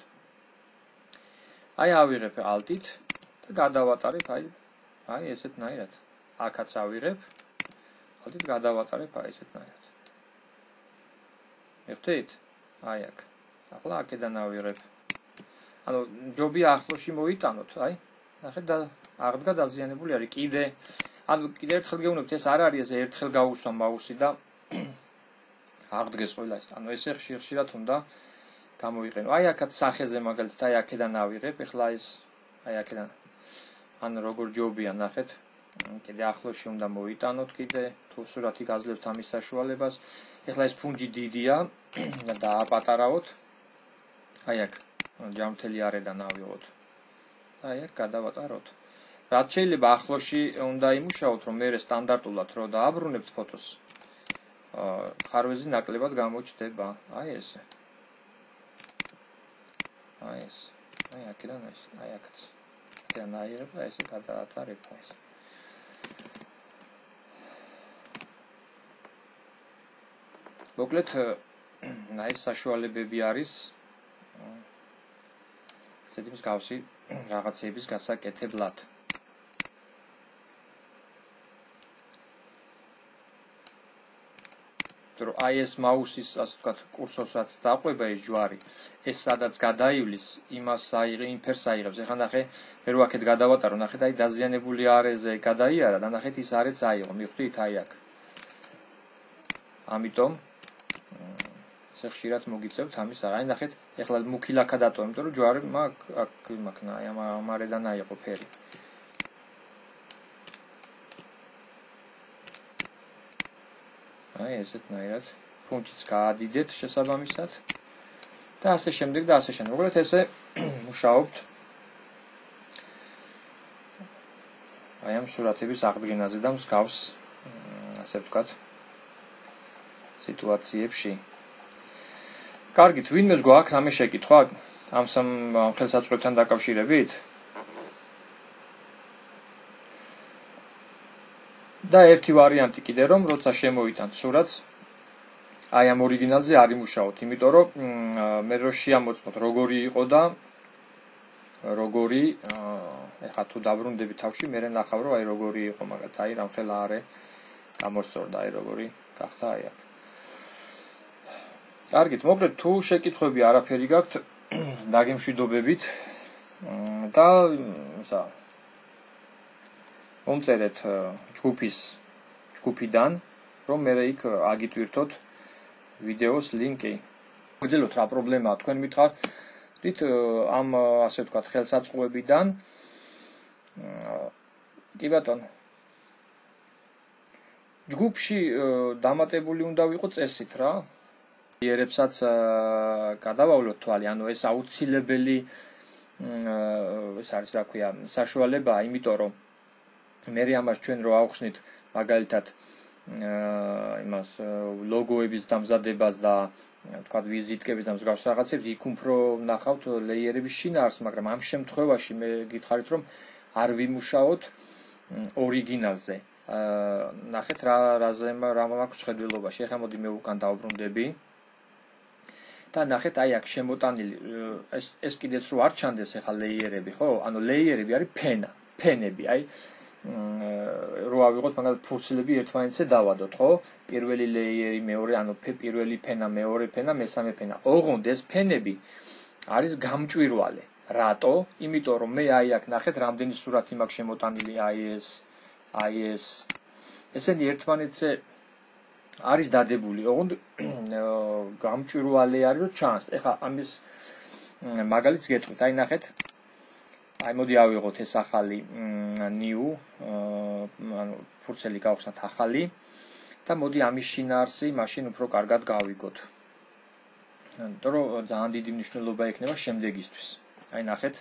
აი ავიღებ Alt-ით და გადავატარებ აი აი ესეთნაირად. აქაც ავიღებ Alt-ით გადავატარებ აი ესეთნაირად. მივხვდით? აი აქ. ახლა აქედან ავიღებ. ანუ ჯობია ახლოში მოვიტანოთ, აი. ნახეთ და აღდგა დაზიანებული არის. კიდე ანუ კიდე ერთხელ გეუბნებით, ეს არ არის, ეს ერთხელ გაუსვა მაუსი და აღდგეს ყველა ეს. ანუ ესე ხშირ-ხშირად უნდა გამოვიყენო. აი აქაც სახეზე მაგალითად აი აქედან ავიღებ, ეხლა ეს აი აქედან. ანუ როგორ ჯობია, ნახეთ. კიდე ახლოში უნდა მოვიტანოთ კიდე, თუ სურათი გაძლევთ ამის საშუალებას. ეხლა ეს ფუნჯი დიდია და დააპატარავოთ. აი აქ ჯამთელი არედან ავიღოთ. აი აქ გადავატაროთ. რაც შეიძლება ახლოში უნდა იმუშაოთ, რომ მე სტანდარტულად რო დააბრუნებთ ფოტოს. აა ხარვეზი ნაკლებად გამოჩნდება. აი ესე. აი ეს. აი აქედან ეს, აი აქაც. აქედან აიღებ და ესე გადაატარებ ეს. მოკლედ აი ეს საშუალებები არის. ესეთი მსგავსი რაღაცების გასაკეთებლად. რომ აი ეს მაუსის, ასე ვთქვათ, კურსორსაც დაყვება ეს ჯვარი, ეს სადაც გადაივლის, იმას აიღე, იმ ფერს აიღებს. ეხლა ნახე, მე რო აქეთ გადავატარო, ნახეთ, აი დაზიანებული არეზე გადაიარა და ნახეთ ის არეც აიღო, მიხვდით აი აქ. ამიტომ ესე ხშირად მოგიწევთ ამის არა. აი ნახეთ, ეხლა მუქი ლაქა დატოვა, იმიტომ რომ ჯვარი მაგ აქ იმაქნა, აი ამ არედან აიღო ფერი. აი ესეთნაირად ფუნჩიც გაადიდეთ შესაბამისად და ასე შემდეგ და ასე შემდეგ. უბრალოდ ესე მუშაობთ აი ამ სურათების აღდგენაზე და მსგავს ასე ვთქვათ სიტუაციებში. კარგით, ვინმეს გვაქვს რამე შეკითხვა ამ სამ ხელსაწყოებთან დაკავშირებით? და ერთი ვარიანტი კიდე რომ როცა შემოვიტანთ სურათს აი ამ ორიგინალზე არ იმუშაოთ, იმიტომ რომ მე რო შეამოწმოთ როგორი იყო და როგორი ეხლა თუ დაბრუნდები თავში, მე ნახავ რომ აი როგორი იყო, მაგათ აი რამხელა არე გამოსწორდა, აი როგორი გახდა აი აქ. კარგით, მოკლედ თუ შეკითხვები არაფერი გაქვთ, დაგემშვიდობებით და ისა მომწერეთ ჯგუფის ჯგუფიდან, რომ მე იქ აგიტვირთოთ ვიდეოს ლინკი. გძელოთ რა პრობლემაა, თქვენ მითხარით ამ ასე ვთქვათ ხელსაწყოებიდან. კი ბატონო. ჯგუფში დამატებული უნდა ვიყო წესით რა. იერებსაც გადავავლოთ თვალი, ანუ ეს აუცილებელი ეს არის რა ქვია, საშუალებაა, იმიტომ რომ მე ამას ჩვენ რო ავხსნით მაგალითად იმას ლოგოების დამზადებას და თქვა ვიზიტკების და მსგავს რაღაცებს, იქ უფრო ნახავთ ლეიერების შინაარს, მაგრამ ამ შემთხვევაში მე გითხარით რომ არ ვიმუშაოთ ორიგინალზე. ნახეთ რა რაზე რა მაქვს ხედველობაში. ეხლა მოდი მე უკან დავბრუნდები. და ნახეთ აი აქ შემოტანილი ეს ეს კიდეც რო არ ჩანდეს ეხლა ლეიერები, ხო? ანუ ლეიერები არის ფენა, ფენები, აი რო ავიღოთ მაგალითად ფურცლები ერთმანეთზე დავადოთ, ხო? პირველი ლეიერი, მეორე, ანუ პირველი ფენა, მეორე ფენა, მესამე ფენა. ოღონდ ეს ფენები არის გამჭვირვალე. რატო? იმიტომ რომ მე აი აქ ნახეთ რამდენი სურათი მაქვს შემოტანილი, აი ეს, აი ეს. ესენი ერთმანეთზე არის დადებული, ოღონდ გამჭვირვალე არის, რომ ჩანს. ეხლა ამის მაგალითს გეტყვით, აი ნახეთ. აი მოდი ავიღოთ ეს ახალი new, ანუ ფურცელი გავხსნათ ახალი და მოდი ამის შინაარსი მაშინ უფრო კარგად გავიგოთ. იმიტომ რომ ძალიან დიდი მნიშვნელობა ექნება შემდეგისთვის. აი ნახეთ.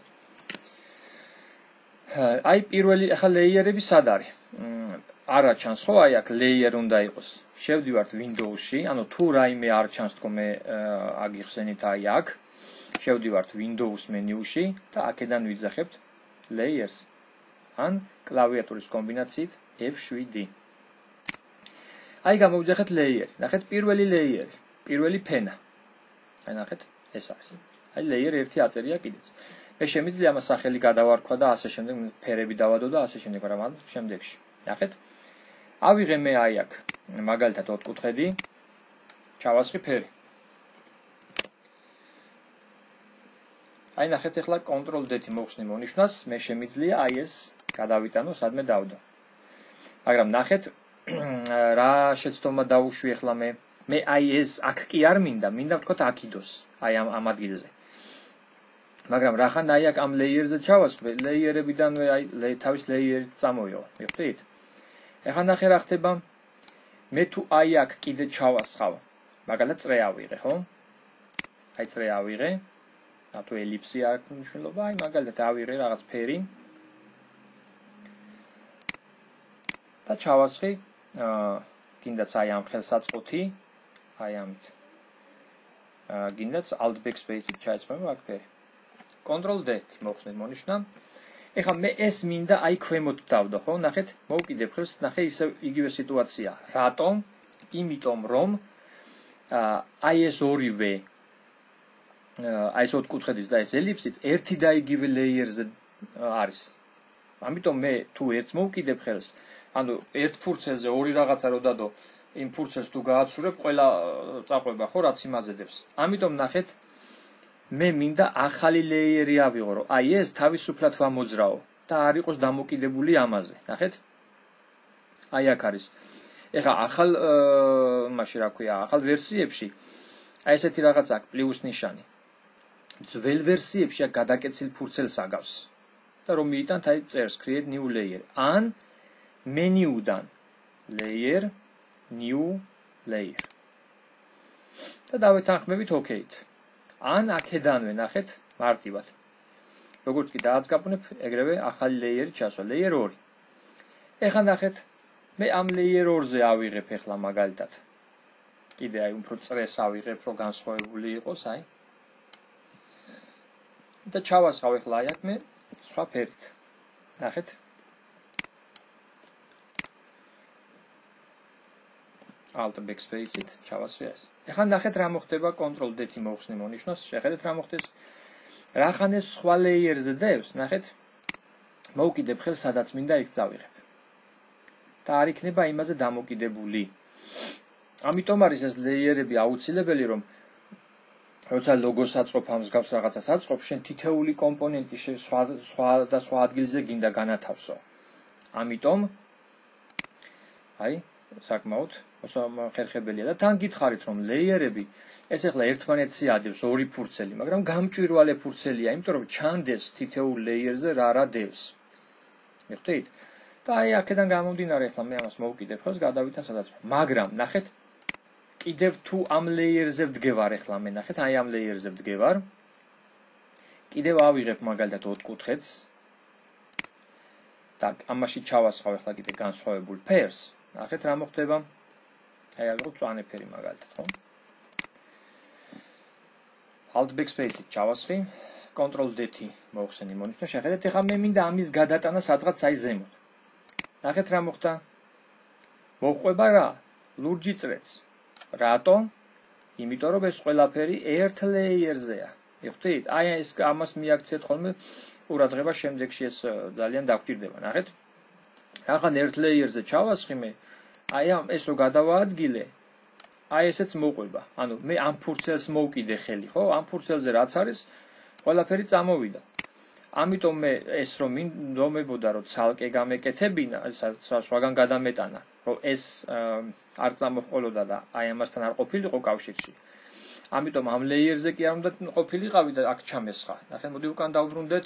აი პირველი ახლა ლეიერები სად არის? არა ჩანს ხო აი აქ layer უნდა იყოს. შევდივართ Windows-ში, ანუ თუ რაიმე არ ჩანს თქო მე აგიხსენით აი აქ. შევდივართ Windows მენიუში და აქედან ვიძახებთ layers ან კლავიატურის კომბინაციით F seven. აი გამოვიძახეთ layer. ნახეთ პირველი layer, პირველი ფენა. აი ნახეთ ეს არის. აი layer ერთი აწერია კიდეც. მე შემიძლია ამას სახელი გადავარქვა და ასე შემდეგ ფერები დავადო და ასე შემდეგ, მაგრამ შემდეგში. ნახეთ. ავიღე მე აი აქ მაგალითად ოთხკუთხედი, ჩავასხი ფერი. აი ნახეთ ახლა control D-ით მოვხსნი მონიშნას, მე შემიძლია აი ეს გადავიტანო სადმე დავდო. მაგრამ ნახეთ რა შეცდომა დავუშვი ახლა მე. მე აი ეს აქ კი არ მინდა, მინდა ვთქვათ აქიდოს, აი ამ ამ ადგილზე. მაგრამ რახან აი აქ ამ layer-ზე ჩავასხმე, layer-ებიდანვე აი თავის layer-ით წამოვიღო, მიხვდით? ეხლა ნახე რა ხდება. მე თუ აი აქ კიდე ჩავასხავ, მაგალითად წრე ავიღე, ხო? აი წრე ავიღე. ათო ელიფსი არ აქვს მნიშვნელობა, აი მაგალითად ავიღე რაღაც ფერი. და ჩავასხი, აა კიდაც აი ამ ხელსაწყოთი, აი ამით. აა კიდაც alt backspace-ით ჩაესწრებ აქ ფერი. control D-ით მოვხსნით მონიშნა. ეხლა მე ეს მინდა აი ქვემოთ დავდო, ხო? ნახეთ, მოვკიდებ ხელს, ნახე ისე იგივე სიტუაცია. რატომ? იმიტომ რომ აი ეს ორივე აი ეს ოთხკუთხედის და ეს ელიფსიც ერთი და იგივე layer-ზე არის. ამიტომ მე თუ ერთს მოვკიდებ ხელს, ანუ ერთ ფურცელზე ორი რაღაცა რო დადო, იმ ფურცელს თუ გააცურებ, ყველა წაყვება ხო, რაც იმაზედებს. ამიტომ ნახეთ, მე მინდა ახალი ლეიერი ავიღო, რომ აი ეს თავისუფლად ვამოძრაო და არ იყოს დამოკიდებული ამაზე. ნახეთ? აი აქ არის. ეხლა ახალ მაშინ რა ქვია, ახალ ვერსიებში აი ესეთი რაღაც აქვს პლუს ნიშანი. ძველ ვერსიებში აქ გადაკეცილ ფურცელს აგავს. და რომ მიიტანთ აი წერს create new layer. ან menu-დან layer new layer. და დავეთანხმებით OK-ით. ან აქედანვე ნახეთ მარტივად. როგორც კი დააწყაპუნებ, ეგრევე ახალი layer-ი ჩასვა, layer ორი. ეხლა ნახეთ, მე ამ layer ორზე ავიღებ ეხლა მაგალითად. კიდე აი უფრო წრეს ავიღებ, რომ განსხვავებული იყოს, აი. და ჩავასხავ ეხლა აი აქ მე სხვა ფერით. ნახეთ. Alt backspace-ით ჩავასხე ეს. ეხლა ნახეთ რა მოხდება control D-ი მოვხსნი მონიშნოს, შეხედეთ რა მოხდეს. რახანეს სხვა layer-ზე დევს, ნახეთ. მოვკიდებ ხელს, სადაც მინდა იქ წავიღებ. და არ იქნება იმაზე დამოკიდებული. ამიტომ არის ეს layer-ები აუცილებელი, რომ როცა ლოგოს აწყობ ამ მსგავს რაღაცას აწყობ, შენ თითეული კომპონენტი სხვა სხვა და სხვა ადგილზე გინდა განათავსო. ამიტომ აი, საკმაოდ ხერხებელია და თან გითხარით, რომ layer-ები ეს ახლა ერთმანეთს ადევს ორი ფურცელი, მაგრამ გამჭვირვალე ფურცელია, იმიტომ რომ ჩანდეს თითეულ layer-ზე რა რა დევს. მიხვდით? და აი აქედან გამომდინარე ახლა მე ამას მოვკიდებ ხელს, გადავითან სადაც. მაგრამ ნახეთ, კიდევ თუ ამ layer-ზე ვდგევარ ახლა მე, ნახეთ, აი ამ layer-ზე ვდგევარ. კიდევ ავიღებ მაგალითად ოთხკუთხედს. და ამაში ჩავასხავ ახლა კიდე განსხვავებულ ფერს. ნახეთ რა მოხდება. აი აგრო წვანე ფერი მაგალითად, ხო? Alt backspace-ით ჩავასხი, control D-ი მოვხსენი მონიშნო, შეხედეთ, ეხლა მე მინდა ამის გადატანა სადღაც აი ზემოთ. ნახეთ რა მოხდა. მოყვება რა? ლურჯი წრეც. რატო? იმიტომ რომ ეს ყველაფერი ერთ layer-ზეა. მიხვდით? აი ეს ამას მიაქციეთ ხოლმე ყურადღება შემდეგში ეს ძალიან დაგჭირდება. ნახეთ. რახან ერთ layer-ზე ჩავასხი მე, აი ამ ეს რო გადავაადგილე, აი ესეც მოყვება. ანუ მე ამ ფურცელს მოვკიდე ხელი, ხო? ამ ფურცელზე რაც არის, ყველაფერი წამოვიდა. ამიტომ მე ეს რომ მინდომებოდა რომ ცალკე გამეკეთებინა, სხვაგან გადამეტანა, რომ ეს არ წამოჰყოლოდა და აი ამასთან არ ყოფილიყო კავშირში. ამიტომ ამ layer-ზე კი არ უნდა ყოფილიყავი და აქ ჩამესხა. ნახეთ, მოდი უკან დავბრუნდეთ.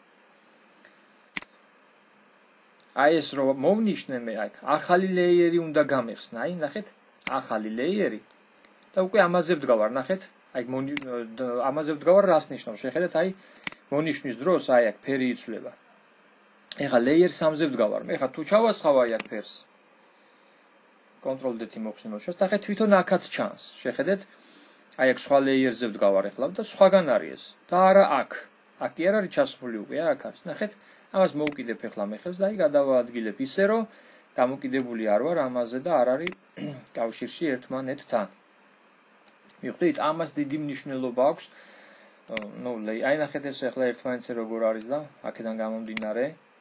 აი ეს რომ მოვნიშნე მე აქ, ახალი layer-ი უნდა გამეხსნა, აი ნახეთ, ახალი layer-ი. და უკვე ამაზე ვდგავარ, ნახეთ, აი ამაზე ვდგავარ რას ნიშნავს, შეხედეთ, აი მონიშნის დროს აი აქ ფერი იცვლება. ეხლა layer სამზე ვდგავარ, მე ეხლა თუ ჩავასხავ აი აქ ფერს. control D-ი მოვხსნი მოშოს, ნახეთ, თვითონ აქაც ჩანს, შეხედეთ, აი აქ სხვა layer-ზე ვდგავარ ეხლა და სხვაგან არის ეს. და არა აქ. აქ კი არ არის ჩასხული უკვე, აქ არის, ნახეთ. ამას მოვკიდებ ეხლა მე ხელს და აი გადავაადგილებ ისე რომ დამოკიდებული არ ვარ ამაზე და არ არის კავშირში ერთმანეთთან. მიხვდით, ამას დიდი მნიშვნელობა აქვს. ნუ აი ნახეთ ეს ეხლა ერთმანეთზე როგორ არის და აქედან გამომდინარე.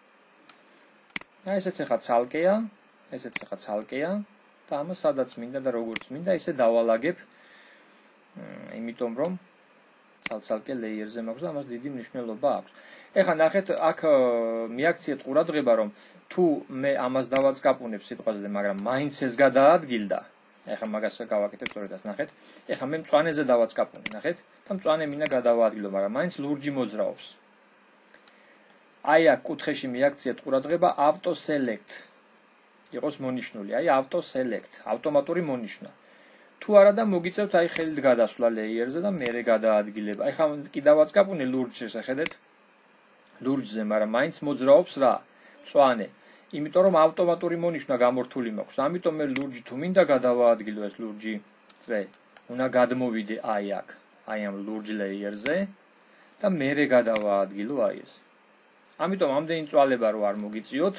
აი ესეც ეხლა ცალკეა, ესეც ეხლა ცალკეა და ამას სადაც მინდა და როგორც მინდა ისე დავალაგებ. იმიტომ რომ ცალ-ცალკე layer-ზე მაქვს და ამას დიდი მნიშვნელობა აქვს. ეხლა ნახეთ, აქ მიაქციეთ ყურადღება, რომ თუ მე ამას დავაწყაპუნებ სიტყვაზე, მაგრამ მაინც ეს გადაადგილდა. ეხლა მაგას გავაკეთებ სწორედაც, ნახეთ. ეხლა მე მწვანეზე დავაწყაპუნე, ნახეთ, და მწვანე მინდა გადავაადგილო, მაგრამ მაინც ლურჯი მოძრაობს. აი აქ კუთხეში მიაქციეთ ყურადღება auto select. იყოს მონიშნული, აი auto select, ავტომატური მონიშნა. თუ არა და მოგიწევთ აი ხელით გადასვლა layer-ზე და მერე გადაადგილება. აი ხა კი დავაწყაპუნე ლურჯს, შეხედეთ. ლურჯზე, მაგრამ მაინც მოძრაობს რა? მწვანე. იმიტომ რომ ავტომატური მონიშნა გამორთული მაქვს. ამიტომ მე ლურჯი თუ მინდა გადავაადგილო ეს ლურჯი წრე, უნდა გადმოვიდე აი აქ, აი ამ ლურჯ layer-ზე და მერე გადავაადგილო აი ეს. ამიტომ ამდენი წვალება რო არ მოგიწიოთ,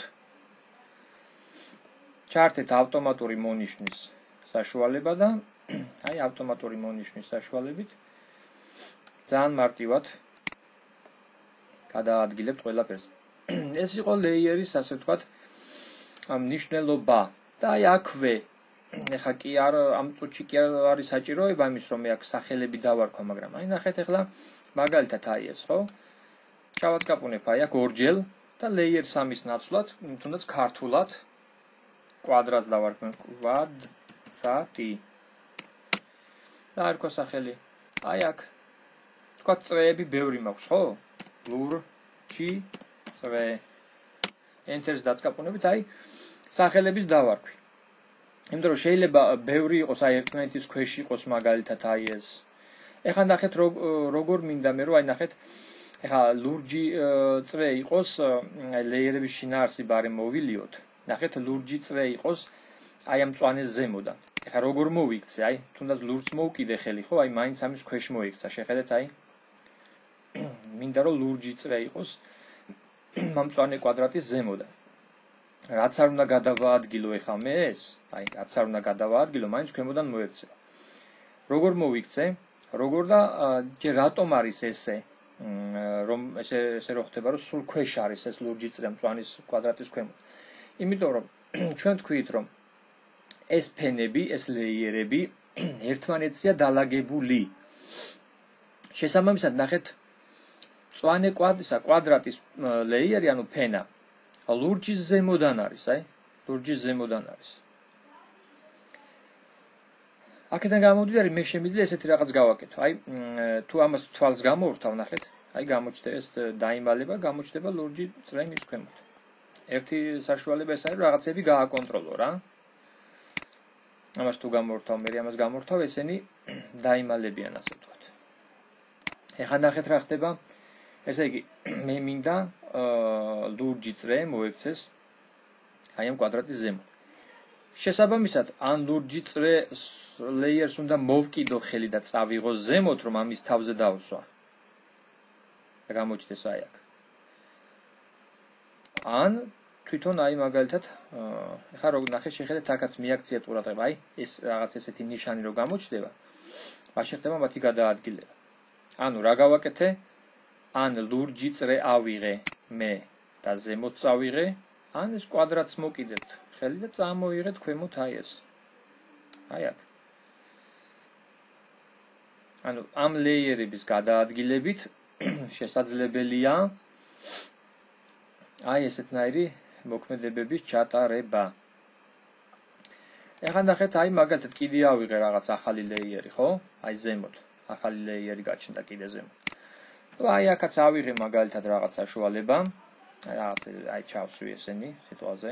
ჩართეთ ავტომატური მონიშნის საშუალება და აი ავტომატური მონიშნის საშუალებით ძალიან მარტივად გადაადგილებთ ყველაფერს. ეს იყო layer-ის, ასე ვთქვათ, მნიშვნელობა და აი აქვე ეხლა კი არ ამ წუთში კი არ არის საჭიროება იმის რომ მე აქ სახელები დავარქვა, მაგრამ აი ნახეთ ეხლა მაგალითად აი ეს, ხო? ჩავაწყაპუნებ აი აქ ორჯერ და layer სამის ნაცვლად, თუნდაც ქართულად კვადრატს დავარქმევ, კვადრატი. და არქვა სახელი. აი აქ თქვა წრეები ბევრი მაქვს, ხო? ლურჯი წრე. Enter-ს დაწყაპუნებით, აი სახელების დავარქვი. იმიტომ რომ შეიძლება ბევრი იყოს, აი ერთმანეთის ქვეშ იყოს მაგალითად აი ეს. ეხლა ნახეთ როგორ მინდა მე რომ აი ნახეთ ეხლა ლურჯი წრე იყოს, აი ლეიერების შინაარსი ბარემ მოვილიოთ. ნახეთ ლურჯი წრე იყოს აი ამ მწვანეს ზემოდან. ეხლა როგორ მოვიქცე, აი თუნდაც ლურჯს მოვკიდე ხელი, ხო? აი მაინც ამის ქვეშ მოიქცა. შეხედეთ აი მინდა რომ ლურჯი წრე იყოს მომწვანე კვადრატის ზემოდან. რაც არ უნდა გადავაადგილო ეხლა მე ეს, აი რაც არ უნდა გადავაადგილო, მაინც ქვემოდან მოექცევა. როგორ მოვიქცე? როგორ და ჯერ რატომ არის ესე, რომ ესე ესე რო ხდება, რომ სულ ქვეშ არის ეს ლურჯი წრე მწვანის კვადრატის ქვემოთ. იმიტომ რომ ჩვენ თქვით, რომ ეს ფენები, ეს ლეიერები ერთმანეთზეა დალაგებული. შესაბამისად ნახეთ მწვანე კვადრატისა კვადრატის ლეიერი, ანუ ფენა ლურჯის ზემოდან არის, აი, ლურჯის ზემოდან არის. აქედან გამომდინარე, მე შემიძლია ესეთი რაღაც გავაკეთო. აი, თუ ამას თვალს გამოვრთავ, ნახეთ, აი გამოჩნდება ეს დაიმალება, გამოჩნდება ლურჯი წრე მის ქვემოთ. ერთი საშუალება ეს არის, რაღაცები გააკონტროლო რა. ამას თუ გამოვრთავ, მე ამას გამოვრთავ, ესენი დაიმალებიან, ასე ვთქვათ. ეხლა ნახეთ რა ხდება. ესე იგი, მე მინდა ლურჯი წრე მოექცეს აი ამ კვადრატის ზემოთ. შესაბამისად, ან ლურჯი წრე ლეიერს უნდა მოვკიდო ხელი და წავიღო ზემოთ, რომ ამის თავზე დავსვა. და გამოჩნდეს აი აქ. ან თვითონ აი მაგალითად, ეხლა რო ნახეთ, შეხედეთ, აქაც მიაქციეთ ყურადღება, აი ეს რაღაც ესეთი ნიშანი რო გამოჩნდება, მაშინ ხდება მათი გადაადგილება. ანუ რა გავაკეთე? ან ლურჯი წრე ავიღე მე და ზემოთ წავიღე, ან ეს კვადრატს მოკიდებთ ხელი და წამოიღეთ ქვემოთ აი ეს. აი აქ. ანუ ამ ლეიერების გადაადგილებით შესაძლებელია აი ესეთნაირი მოქმედებების ჩატარება. ეხლა ნახეთ, აი მაგალითად კიდე ავიღე რაღაც ახალი ლეიერი, ხო? აი ზემოთ. ახალი ლეიერი გაჩნდა კიდე ზემოთ. ну აი აქაც ავიღე მაგალითად რაღაც საშუალება. რაღაც აი ჩავსვი ესენი სიტუაზე.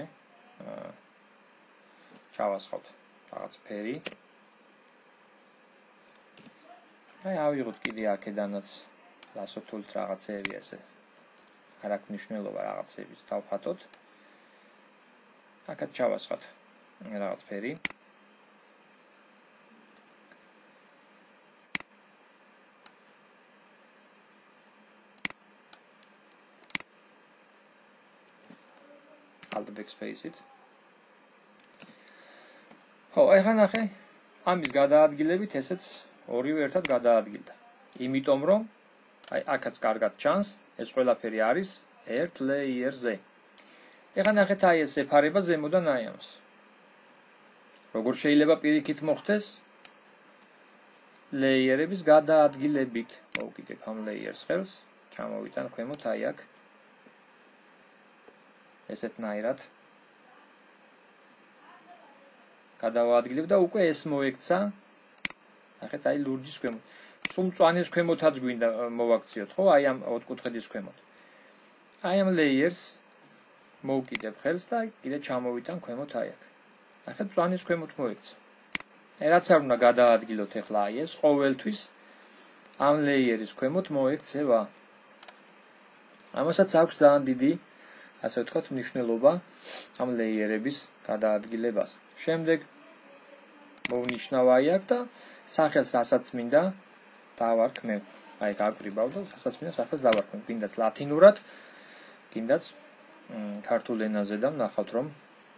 ჩავასხავთ რაღაც ფერი. აი ავიღოთ კიდე აქედანაც ლასოთულით რაღაცეები ესე. არ აქვს მნიშვნელობა რაღაცეების დავხატოთ. აქაც ჩავასხავთ რაღაც ფერი. Alt backspace-ით. ხო, ეხლა ნახე, ამის გადაადგილებით ესეც ორივე ერთად გადაადგილდა. იმიტომ რომ აი აქაც კარგად ჩანს, ეს ყველაფერი არის ერთ ლეიერზე. ეხლა ნახეთ, აი ეს ეფარება ზემოდან აი ამას. როგორ შეიძლება პირიქით მოხდეს? ლეიერების გადაადგილებით. მოვკიდებ ამ ლეიერს ხელს, ჩამოვიტან ქვემოთ აი აქ. ესეთნაირად გადავაადგილებ და უკვე ეს მოექცა. ნახეთ, აი ლურჯის ქვემოთ. სულ მწვანეს ქვემოთაც გვინდა მოვაქციოთ, ხო? აი ამ ოთხკუთხედის ქვემოთ. აი ამ ლეიერს მოვკიდებ ხელს და კიდე ჩამოვიტან ქვემოთ აი აქ. ნახეთ, მწვანეს ქვემოთ მოექცა. აი რაც არ უნდა გადაადგილოთ ეხლა აი ეს ყოველთვის ამ ლეიერის ქვემოთ მოექცევა. ამასაც აქვს ძალიან დიდი ასე ვთქვათ, მნიშვნელობა ამ ლეიერების გადაადგილებას. შემდეგ მოვნიშნავ აი აქ და სახელს რასაც მინდა დავარქმევ. აი გაგვრივავ და რასაც მინდა სახელს დავარქმევ. გინდაც ლათინურად, გინდაც ქართულ ენაზე და ნახავთ რომ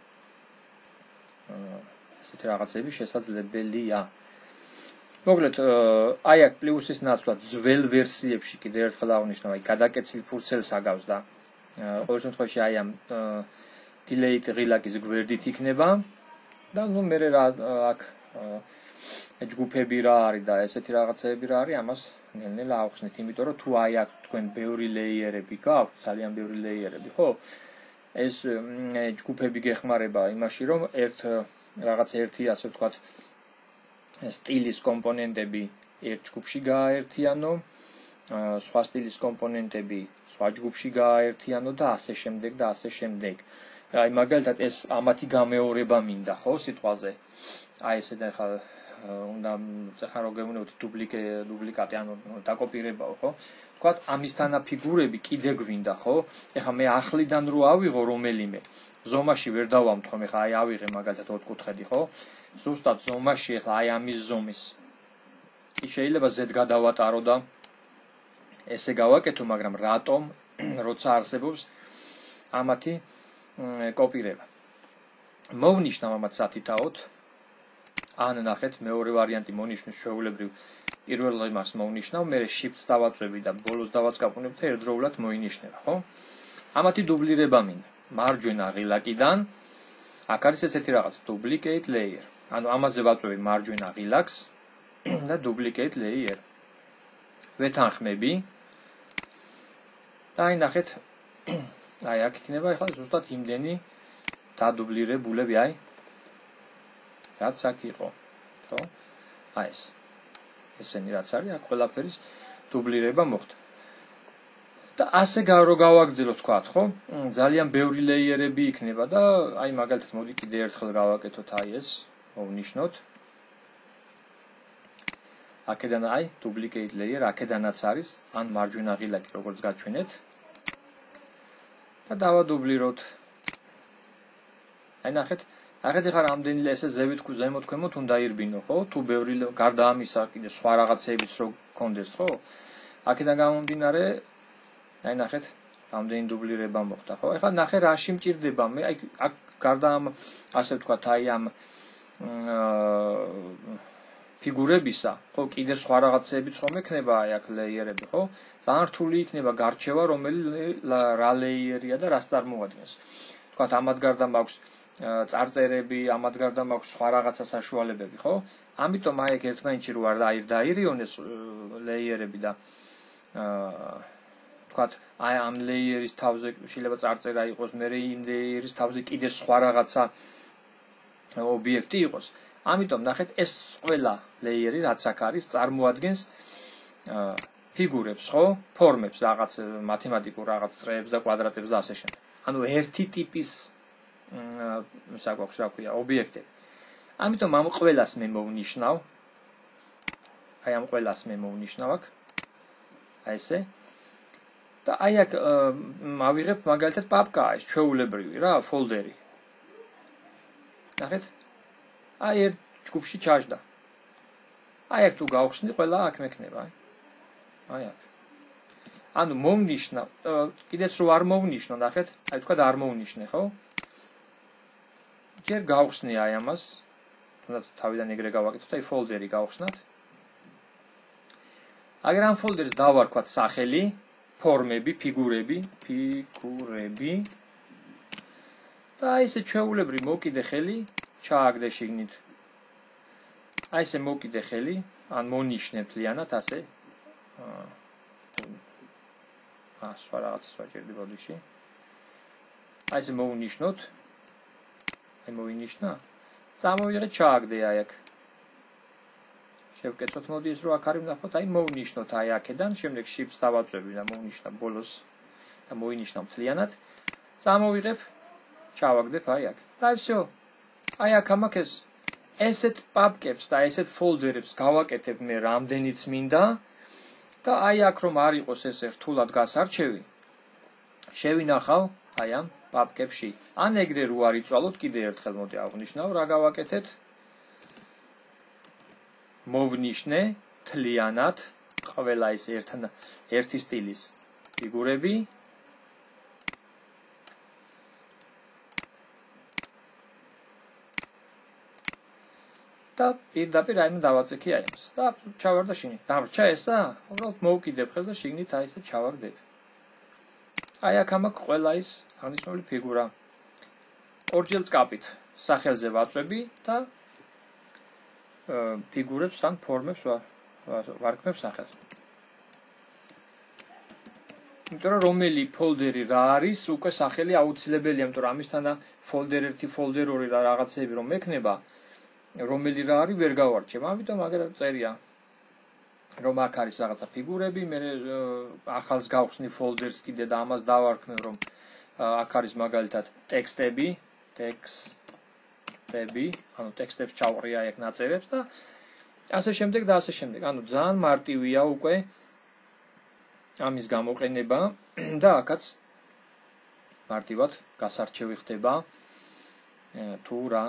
ესეთი რაღაცები შესაძლებელია. მოკლედ, აი აქ პლუსის ნაცვლად ძველ ვერსიებში კიდევ ერთხელ აღნიშნავ, აი გადაკეცილ ფურცელს აგავს და ყოველ შემთხვევაში აი ამ delete ღილაკის გვერდით იქნება. და ნუ მე რა აქ ჯგუფები რა არის და ესეთი რაღაცეები რა არის, ამას ნელ-ნელა ავხსნით, იმიტომ რომ თუ აი აქ თქვენ ბევრი ლეიერები გაქვთ, ძალიან ბევრი ლეიერები, ხო? ეს ჯგუფები გეხმარება იმაში, რომ ერთ რაღაც ერთი, ასე ვთქვათ, სტილის კომპონენტები ერთ ჯგუფში გააერთიანო, სხვა სტილის კომპონენტები სხვა ჯგუფში გააერთიანო და ასე შემდეგ და ასე შემდეგ. აი მაგალითად ეს ამათი გამეორება მინდა, ხო, სიტყვაზე. აი ესე და ხა უნდა ხა რო გეუბნებოდი დუბლიკე დუბლიკატი, ანუ დაკოპირებაო, ხო? თქვათ ამისთანა ფიგურები კიდე გვინდა, ხო? ეხა მე ახლიდან რო ავიღო რომელიმე, ზომაში ვერ დავამთხომ, ეხა აი ავიღე მაგალითად ოთხკუთხედი, ხო? ზუსტად ზომაში ეხლა აი ამის ზომის. ის შეიძლება ზედ გადავატარო და ესე გავაკეთო, მაგრამ რატომ როცა არსებობს ამათი კოპირება. მოვნიშნავ ამათ სათითაოდ. ან ნახეთ, მეორე ვარიანტი მონიშნვის ჩვეულებრივ პირველ ლემარს მოვნიშნავ, მე shift-ს დავაწვევი და ბოლოს დავაწყაპუნებ და ერთდროულად მოინიშნება, ხო? ამათი დუბლირება მინდა. მარჯვენა ღილაკიდან აქ არის ესეთი რაღაც duplicate layer. ანუ ამაზე ვაწვევი მარჯვენა ღილაკს და duplicate layer. ვეთანხმები. და აი ნახეთ, აი აქ იქნება ახლა ზუსტად იმდენი დადუბლირებულები, აი რაც აქ იყო, ხო? აი ეს. ესენი რაც არის, აქ ყველაფერის დუბლირება მოხდა. და ასე რო გავაგრძელოთ, თქვათ, ხო? ძალიან ბევრი ლეიერები იქნება და აი მაგალითად მოდი კიდე ერთხელ გავაკეთოთ აი ეს, მოვნიშნოთ. აქედან აი duplicate layer, აქედანაც არის, ან მარჯვენა ღილაკი როგორც გაჩვენეთ. და დავადუბლიროთ. აი ნახეთ, ნახეთ ახლა რამდენი ესე ზევით ზემოთ ქვემოთ უნდა ირბინო, ხო? თუ ბევრი გარდა ამისა კიდე სხვა რაღაცეებიც რო გქონდეს, ხო? აქედან გამომდინარე, აი ნახეთ, რამდენი დუბლირება მოხდა, ხო? ახლა ნახე რაში მჭირდება მე, აი აქ გარდა ამ ასე ვთქვათ, აი ამ ფიგურებისა, ხო, კიდე სხვა რაღაცეებიც ხომ ექნება აი აქ ლეიერები, ხო? ძალიან რთული იქნება გარჩევა, რომელი რა ლეიერია და რას წარმოადგენს. ვთქვათ, ამათ გარდა მაქვს წარწერები, ამათ გარდა მაქვს სხვა რაღაცა საშუალებები, ხო? ამიტომ აი ეგ ერთმანეთში რო არ დაირიონეს ლეიერები და ვთქვათ, აი ამ ლეიერის თავზე შეიძლება წარწერა იყოს, მე იმ ლეიერის თავზე კიდე სხვა რაღაცა ობიექტი იყოს. ამიტომ ნახეთ, ეს ყველა ლეიერი რაც აქ არის, წარმოადგენს ფიგურებს, ხო? ფორმებს, რაღაც მათემატიკურ რაღაც წრეებს და კვადრატებს და ასე შემდეგ. ანუ ერთი ტიპის საგვაქვს რა ქვია, ობიექტები. ამიტომ ამ ყველას მე მოვნიშნავ. აი ამ ყველას მე მოვნიშნავ აქ. აი ესე. და აი აქ ავიღებ მაგალითად პაპკაა ეს ჩვეულებრივი რა, ფოლდერი. ნახეთ? აი ერთ ჯგუფში ჩაждდა. აი აქ თუ გავხსნი, ყველა აქ მექნება, აი. აი აქ. ანუ მოვნიშნა, კიდეც რო არ მოვნიშნო, ნახეთ? აი თქვა და არ მოვნიშნე, ხო? ჯერ გავხსნი აი ამას, თუნდაც თავიდან ეგრე გავაკეთოთ, აი ფოლდერი გავხსნათ. აგერ ამ ფოლდერს დავარქვათ სახელი, ფორმები, ფიგურები, ფიგურები. და აი ესე ჩვეულებრივ მოკიდე ხელი, ჩააგდე შიგნით. აი ესე მოკიდე ხელი, ან მონიშნებთ ლიანად ასე. აა სხვა რაღაცას ვაჭერდი ბოდიში. აი ესე მოვნიშნოთ. აი მოვინიშნა. წამოვიღეთ ჩააგდე აი აქ. შევკეთოთ მოდი ეს რო აქ არის ვნახოთ, აი მოვნიშნოთ აი აქედან, შემდეგ shift-ს დავაწვევი და მოვნიშნა ბოლოს და მოვინიშნა მთლიანად. წამოვიღებ, ჩავაგდებ აი აქ. და всё. აი აქ ამაკეს ესეთ პაპკებს და ესეთ ფოლდერებს გავაკეთებ მე რამდენიც მინდა და აი აქ რომ არ იყოს ესე რთულად გასარჩევი, შევინახავ აი ამ პაპკებში. ან ეგრე რო არ იწვალოთ, კიდე ერთხელ მოდი აღნიშნავ რა გავაკეთეთ. მოვნიშნე თლიანად ყველა ეს ერთი სტილის ფიგურები. და პირდაპირ აიმე დავაწექი აი ამას. და ჩავარდა შიგნით. დარჩა ესა? უბრალოდ მოვკიდებ ხელს და შიგნით აი ესე ჩავარდებ. აი აქ ამაქვს ყველა ის აღნიშნული ფიგურა. ორჯერ წკაპით. სახელზე ვაწვევი და ფიგურებს ან ფორმებს ვარქმევ სახელს. იმიტომ რომ რომელი ფოლდერი რა არის, უკვე სახელი აუცილებელია, იმიტომ რომ ამისთან და ფოლდერ ერთი, ფოლდერ ორი და რაღაცეები რომ მექნება, რომელი რა არის ვერ გავარჩევ. ამიტომ აგერ წერია რომ აქ არის რაღაცა ფიგურები, მე ახალს გავხსნი ფოლდერს კიდე და ამას დავარქმევ რომ აქ არის მაგალითად ტექსტები, ტექსტები, ანუ ტექსტებს ჩავყრია ეგ ნაწერებს და ასე შემდეგ და ასე შემდეგ. ანუ ძალიან მარტივია უკვე ამის გამოყენება და აქაც მარტივად გასარჩევი ხდება თუ რა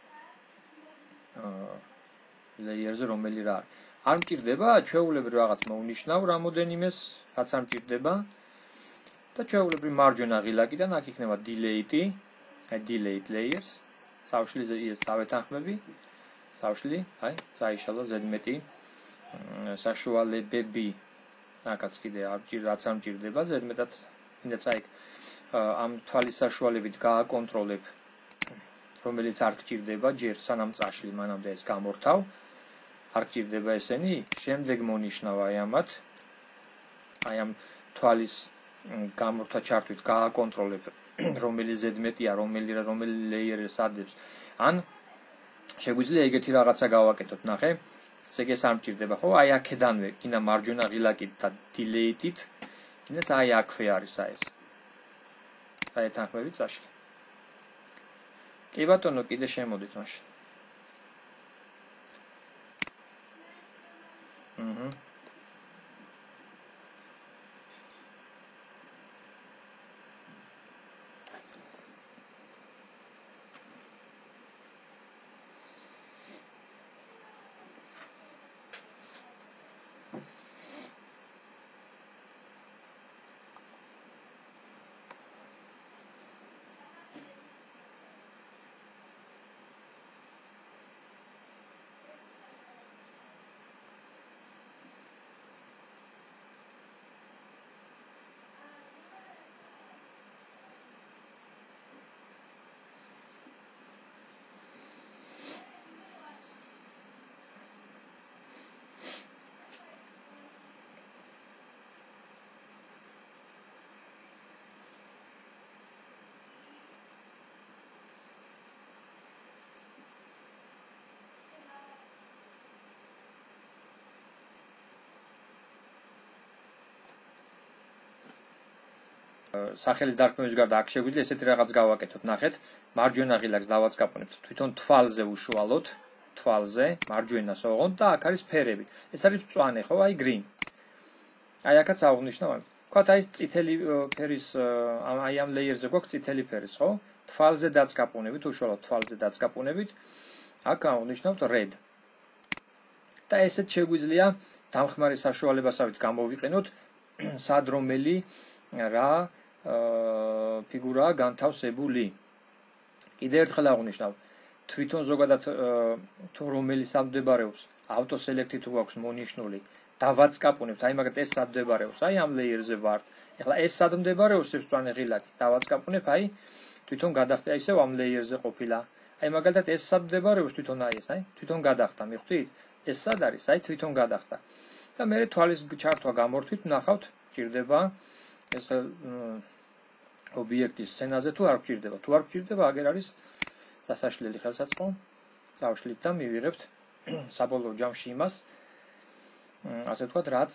ლეიერზე რომელი რა არის. არ მჭირდება ჩვეულებრივ რაღაც მოვნიშნავ რამოდენიმეს, რაც არ მჭირდება და ჩვეულებრივ მარჯვენა ღილაკიდან აქ იქნება delete, აი delete layers, სავშლის ის დავეთანხმები, სავშლი, აი წაიშალა ზედმეტი საშუალებები, აქაც კიდე არ მჭირდება, რაც არ მჭირდება ზედმეტად, მინდა წაიქ ამ თვალის საშუალებით გააკონტროლებ, რომელიც არ გჭირდება ჯერ სანამ წაშლი, მანამდე ეს გამორთავ. არ გჭირდება ესენი, შემდეგ მონიშნავ აი ამათ, აი ამ თვალის გამორთა ჩართვით გააკონტროლებ, რომელი ზედმეტია, რომელი რომელი ლეიერს ადებს. ან შეგვიძლია ეგეთი რაღაცა გავაკეთოთ, ნახე, ესე იგი ეს არ მჭირდება, ხო? აი აქედანვე, კიდე მარჯვენა ღილაკით და delete-ით, კიდეც აი აქვე არის აი ეს. აი ეთანხმებით წაშლი. კი ბატონო, კიდე შემოდით მაშინ. Mhm. სახელის დარქმევის გარდა აქ შეგვიძლია ესეთი რაღაც გავაკეთოთ, ნახეთ, მარჯვენა ღილაკს დავაწყაპონებთ თვითონ თვალზე უშუალოდ, თვალზე, მარჯვენას ოღონდ და აქ არის ფერები. ეს არის მწვანე, ხო, აი green. აი აქაც აღნიშნავ, ვთქვათ, აი ეს წითელი ფერის, აი ამ ლეიერზე გვაქვს წითელი ფერის, ხო? თვალზე დაწყაპონებით, უშუალოდ თვალზე დაწყაპონებით, აქ აღნიშნავთ red. და ესეც შეგვიძლია დამხმარე საშუალებასავით გამოვიყენოთ სად რომელი რა ფიგურაა განთავსებული. კიდევ ერთხელ აღნიშნავ, თვითონ ზოგადად თუ რომელი სამდებარეობს, ავტოსელექტი თუ გვაქვს მონიშნული, დავაწყაპუნებთ, აი მაგათ ეს სამდებარეობს, აი ამ ლეიერზე ვართ. ეხლა ეს სამდებარეობს ეს მწვანე ღილაკი, დავაწყაპუნებ, აი თვითონ გადახდა ისევ ამ ლეიერზე ყოფილა. აი მაგალითად ეს სამდებარეობს თვითონ აი ეს, აი თვითონ გადახდა, მიხვდით? ეს სად არის? აი თვითონ გადახდა. და მე თვალის ჩართვა გამორთვით ნახავთ, ჭირდება ეს ობიექტის სცენაზე თუ არ გჭირდება. თუ არ გჭირდება, აგერ არის დასაშლელი ხელსაწყო. წავშლით და მივიღებთ საბოლოო ჯამში იმას, ასე ვთქვათ, რაც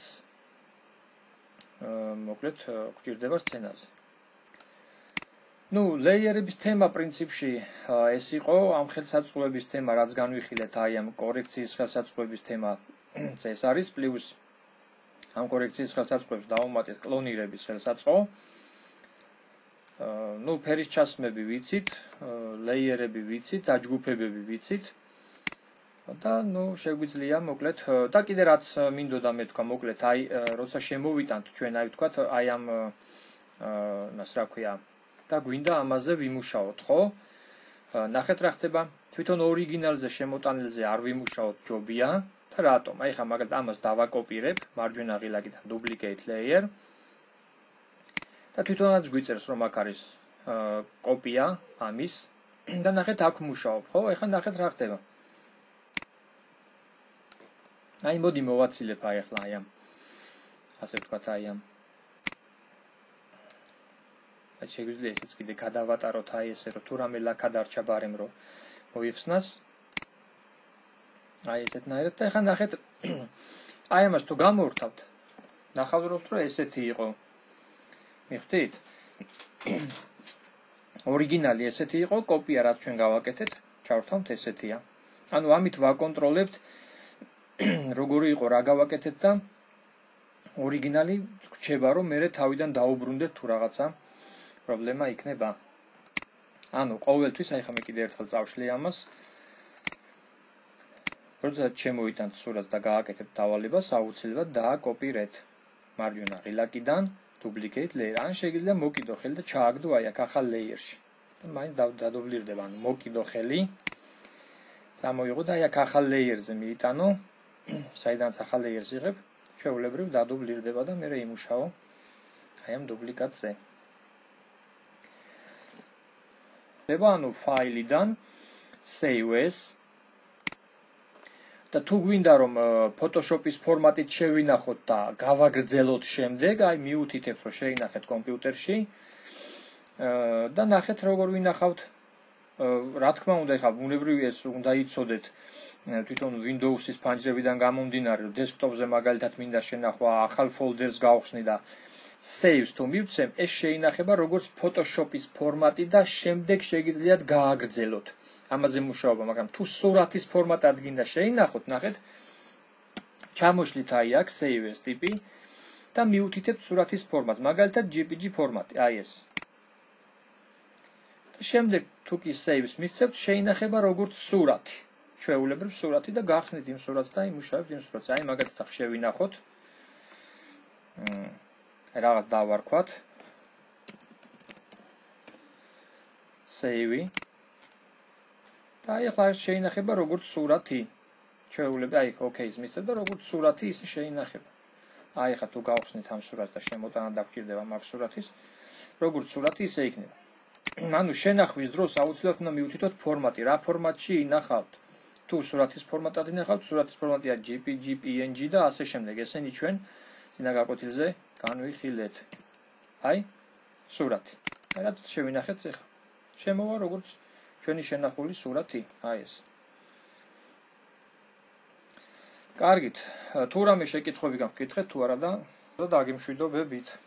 მოკლედ გჭირდება სცენაზე. ნუ, ლეიერების თემა პრინციპში ეს იყო, ამ ხელსაწყოების თემა, რაც განვიხილეთ, აი ამ კორექციის ხელსაწყოების თემა ეს არის, პლუს ამ კორექციის ხელსაწყოებს დავუმატეთ კლონირების ხელსაწყო. ნუ, ფერის ჩასმები ვიცით, ლეიერები ვიცით, დაჯგუფებები ვიცით. და ნუ შეგვიძლია მოკლედ და კიდე რაც მინდოდა მე თქვა მოკლედ, აი როცა შემოვიტანთ ჩვენ, აი ვთქვათ, აი ამ მას რა ქვია, და გვინდა ამაზე ვიმუშაოთ, ხო? ნახეთ რა ხდება, თვითონ ორიგინალზე შემოტანილზე არ ვიმუშაოთ ჯობია. და რატომ? აი ხა მაგალითად ამას დავაკოპირებ მარჯვენა ღილაკიდან duplicate layer და თვითონაც გვიწერს რომ აქ არის კოპია ამის და ნახეთ აქ მუშაობ, ხო? ეხლა ნახეთ რა ხდება. აი მოდი მოვაცილებ აი ახლა აი ამ ასე ვთქვათ აი ამ აი შეგვიძლია ესეც კიდე გადავატაროთ აი ესე რომ თუ რამე ლაქა დარჩა ბარემ რომ მოიხსნას აი ესეთნაირად და ეხლა ნახეთ აი ამას თუ გამოვრთავთ ნახავთ რომ ესეთი იყო მიხვდით ორიგინალი ესეთი იყო კოპია რაც ჩვენ გავაკეთეთ ჩავრთავთ ესეთია ანუ ამით ვაკონტროლებთ როგორი იყო რა გავაკეთეთ და ორიგინალი რჩება რომ მე თავიდან დაუბრუნდეთ თუ რაღაცა პრობლემა იქნება ანუ ყოველთვის აი ხა მე კიდე ერთხელ წავშლი ამას როდესაც შემოვიტანთ სურათს და გააკეთებთ დავალებას აუცილებლად დააკოპირეთ მარჯვენა ღილაკიდან duplicate layer ან შეიძლება მოკიდო ხელი და ჩააგდო აი აქ ახალ layer-ში და მაინც დადუბლირდება ანუ მოკიდო ხელი წამოიღო და აი აქ ახალ layer-ზე მიიტანო საიდანაც ახალ layer-ს იღებ ჩვეულებრივ დადუბლირდება და მე იმუშაო აი ამ დუპლიკატზე დება ანუ ფაილიდან save as და თუ გვინდა რომ ფოტოშოპის ფორმატით შევინახოთ და გავაგრძელოთ შემდეგ აი მიუთითებთ რომ შეინახეთ კომპიუტერში და ნახეთ როგორ ვინახავთ რა თქმა უნდა ეხლა ბუნებრივი ეს უნდა იცოდეთ თვითონ Windows-ის ფანჯრებიდან გამომდინარე რომ დესკტოპზე მაგალითად მინდა შენახვა ახალ ფოლდერს გავხსნი და saves თუ მივცემ ეს შეინახება როგორც ფოტოშოპის ფორმატი და შემდეგ შეგიძლიათ გააგრძელოთ ამაზე მუშაობა მაგრამ თუ სურათის ფორმატად გინდა შეინახოთ ნახეთ ჩამოშლით აი აქ save as ტიპი და მიუთითებთ სურათის ფორმატ მაგალითად J P G ფორმატი აი ეს და შემდეგ თუ კი saves მისცემთ შეინახება როგორც სურათი ჩვეულებრივ სურათი და გახსნით იმ სურათს და იმუშავებთ იმ სურათს აი მაგალითად შევინახოთ რაღაც დავარქვათ save და აი ახლა შეინახება როგორც სურათი ჩვეულებრივ აი OK-ს მისცემ და როგორც სურათი ისე შეინახება აი ახლა თუ გავხსნით ამ სურათს და შემოტანა დაგჭირდება მაგ სურათის როგორც სურათი ისე იქნება ანუ შენახვის დროს აუცილებლად უნდა მიუთითოთ ფორმატი რა ფორმატში ინახავთ თუ სურათის ფორმატად ინახავთ სურათის ფორმატია J P G P N G და ასე შემდეგ ესენი ჩვენ წინაგაკვეთილზე განვიხილეთ აი სურათი აი რა შევინახეთ ახლა შემოვა როგორც ჩვენი შენახული სურათი აი ეს კარგით თუ რამე შეკითხვები გაქვთ კითხეთ თუ არა და დაგიმშვიდობებით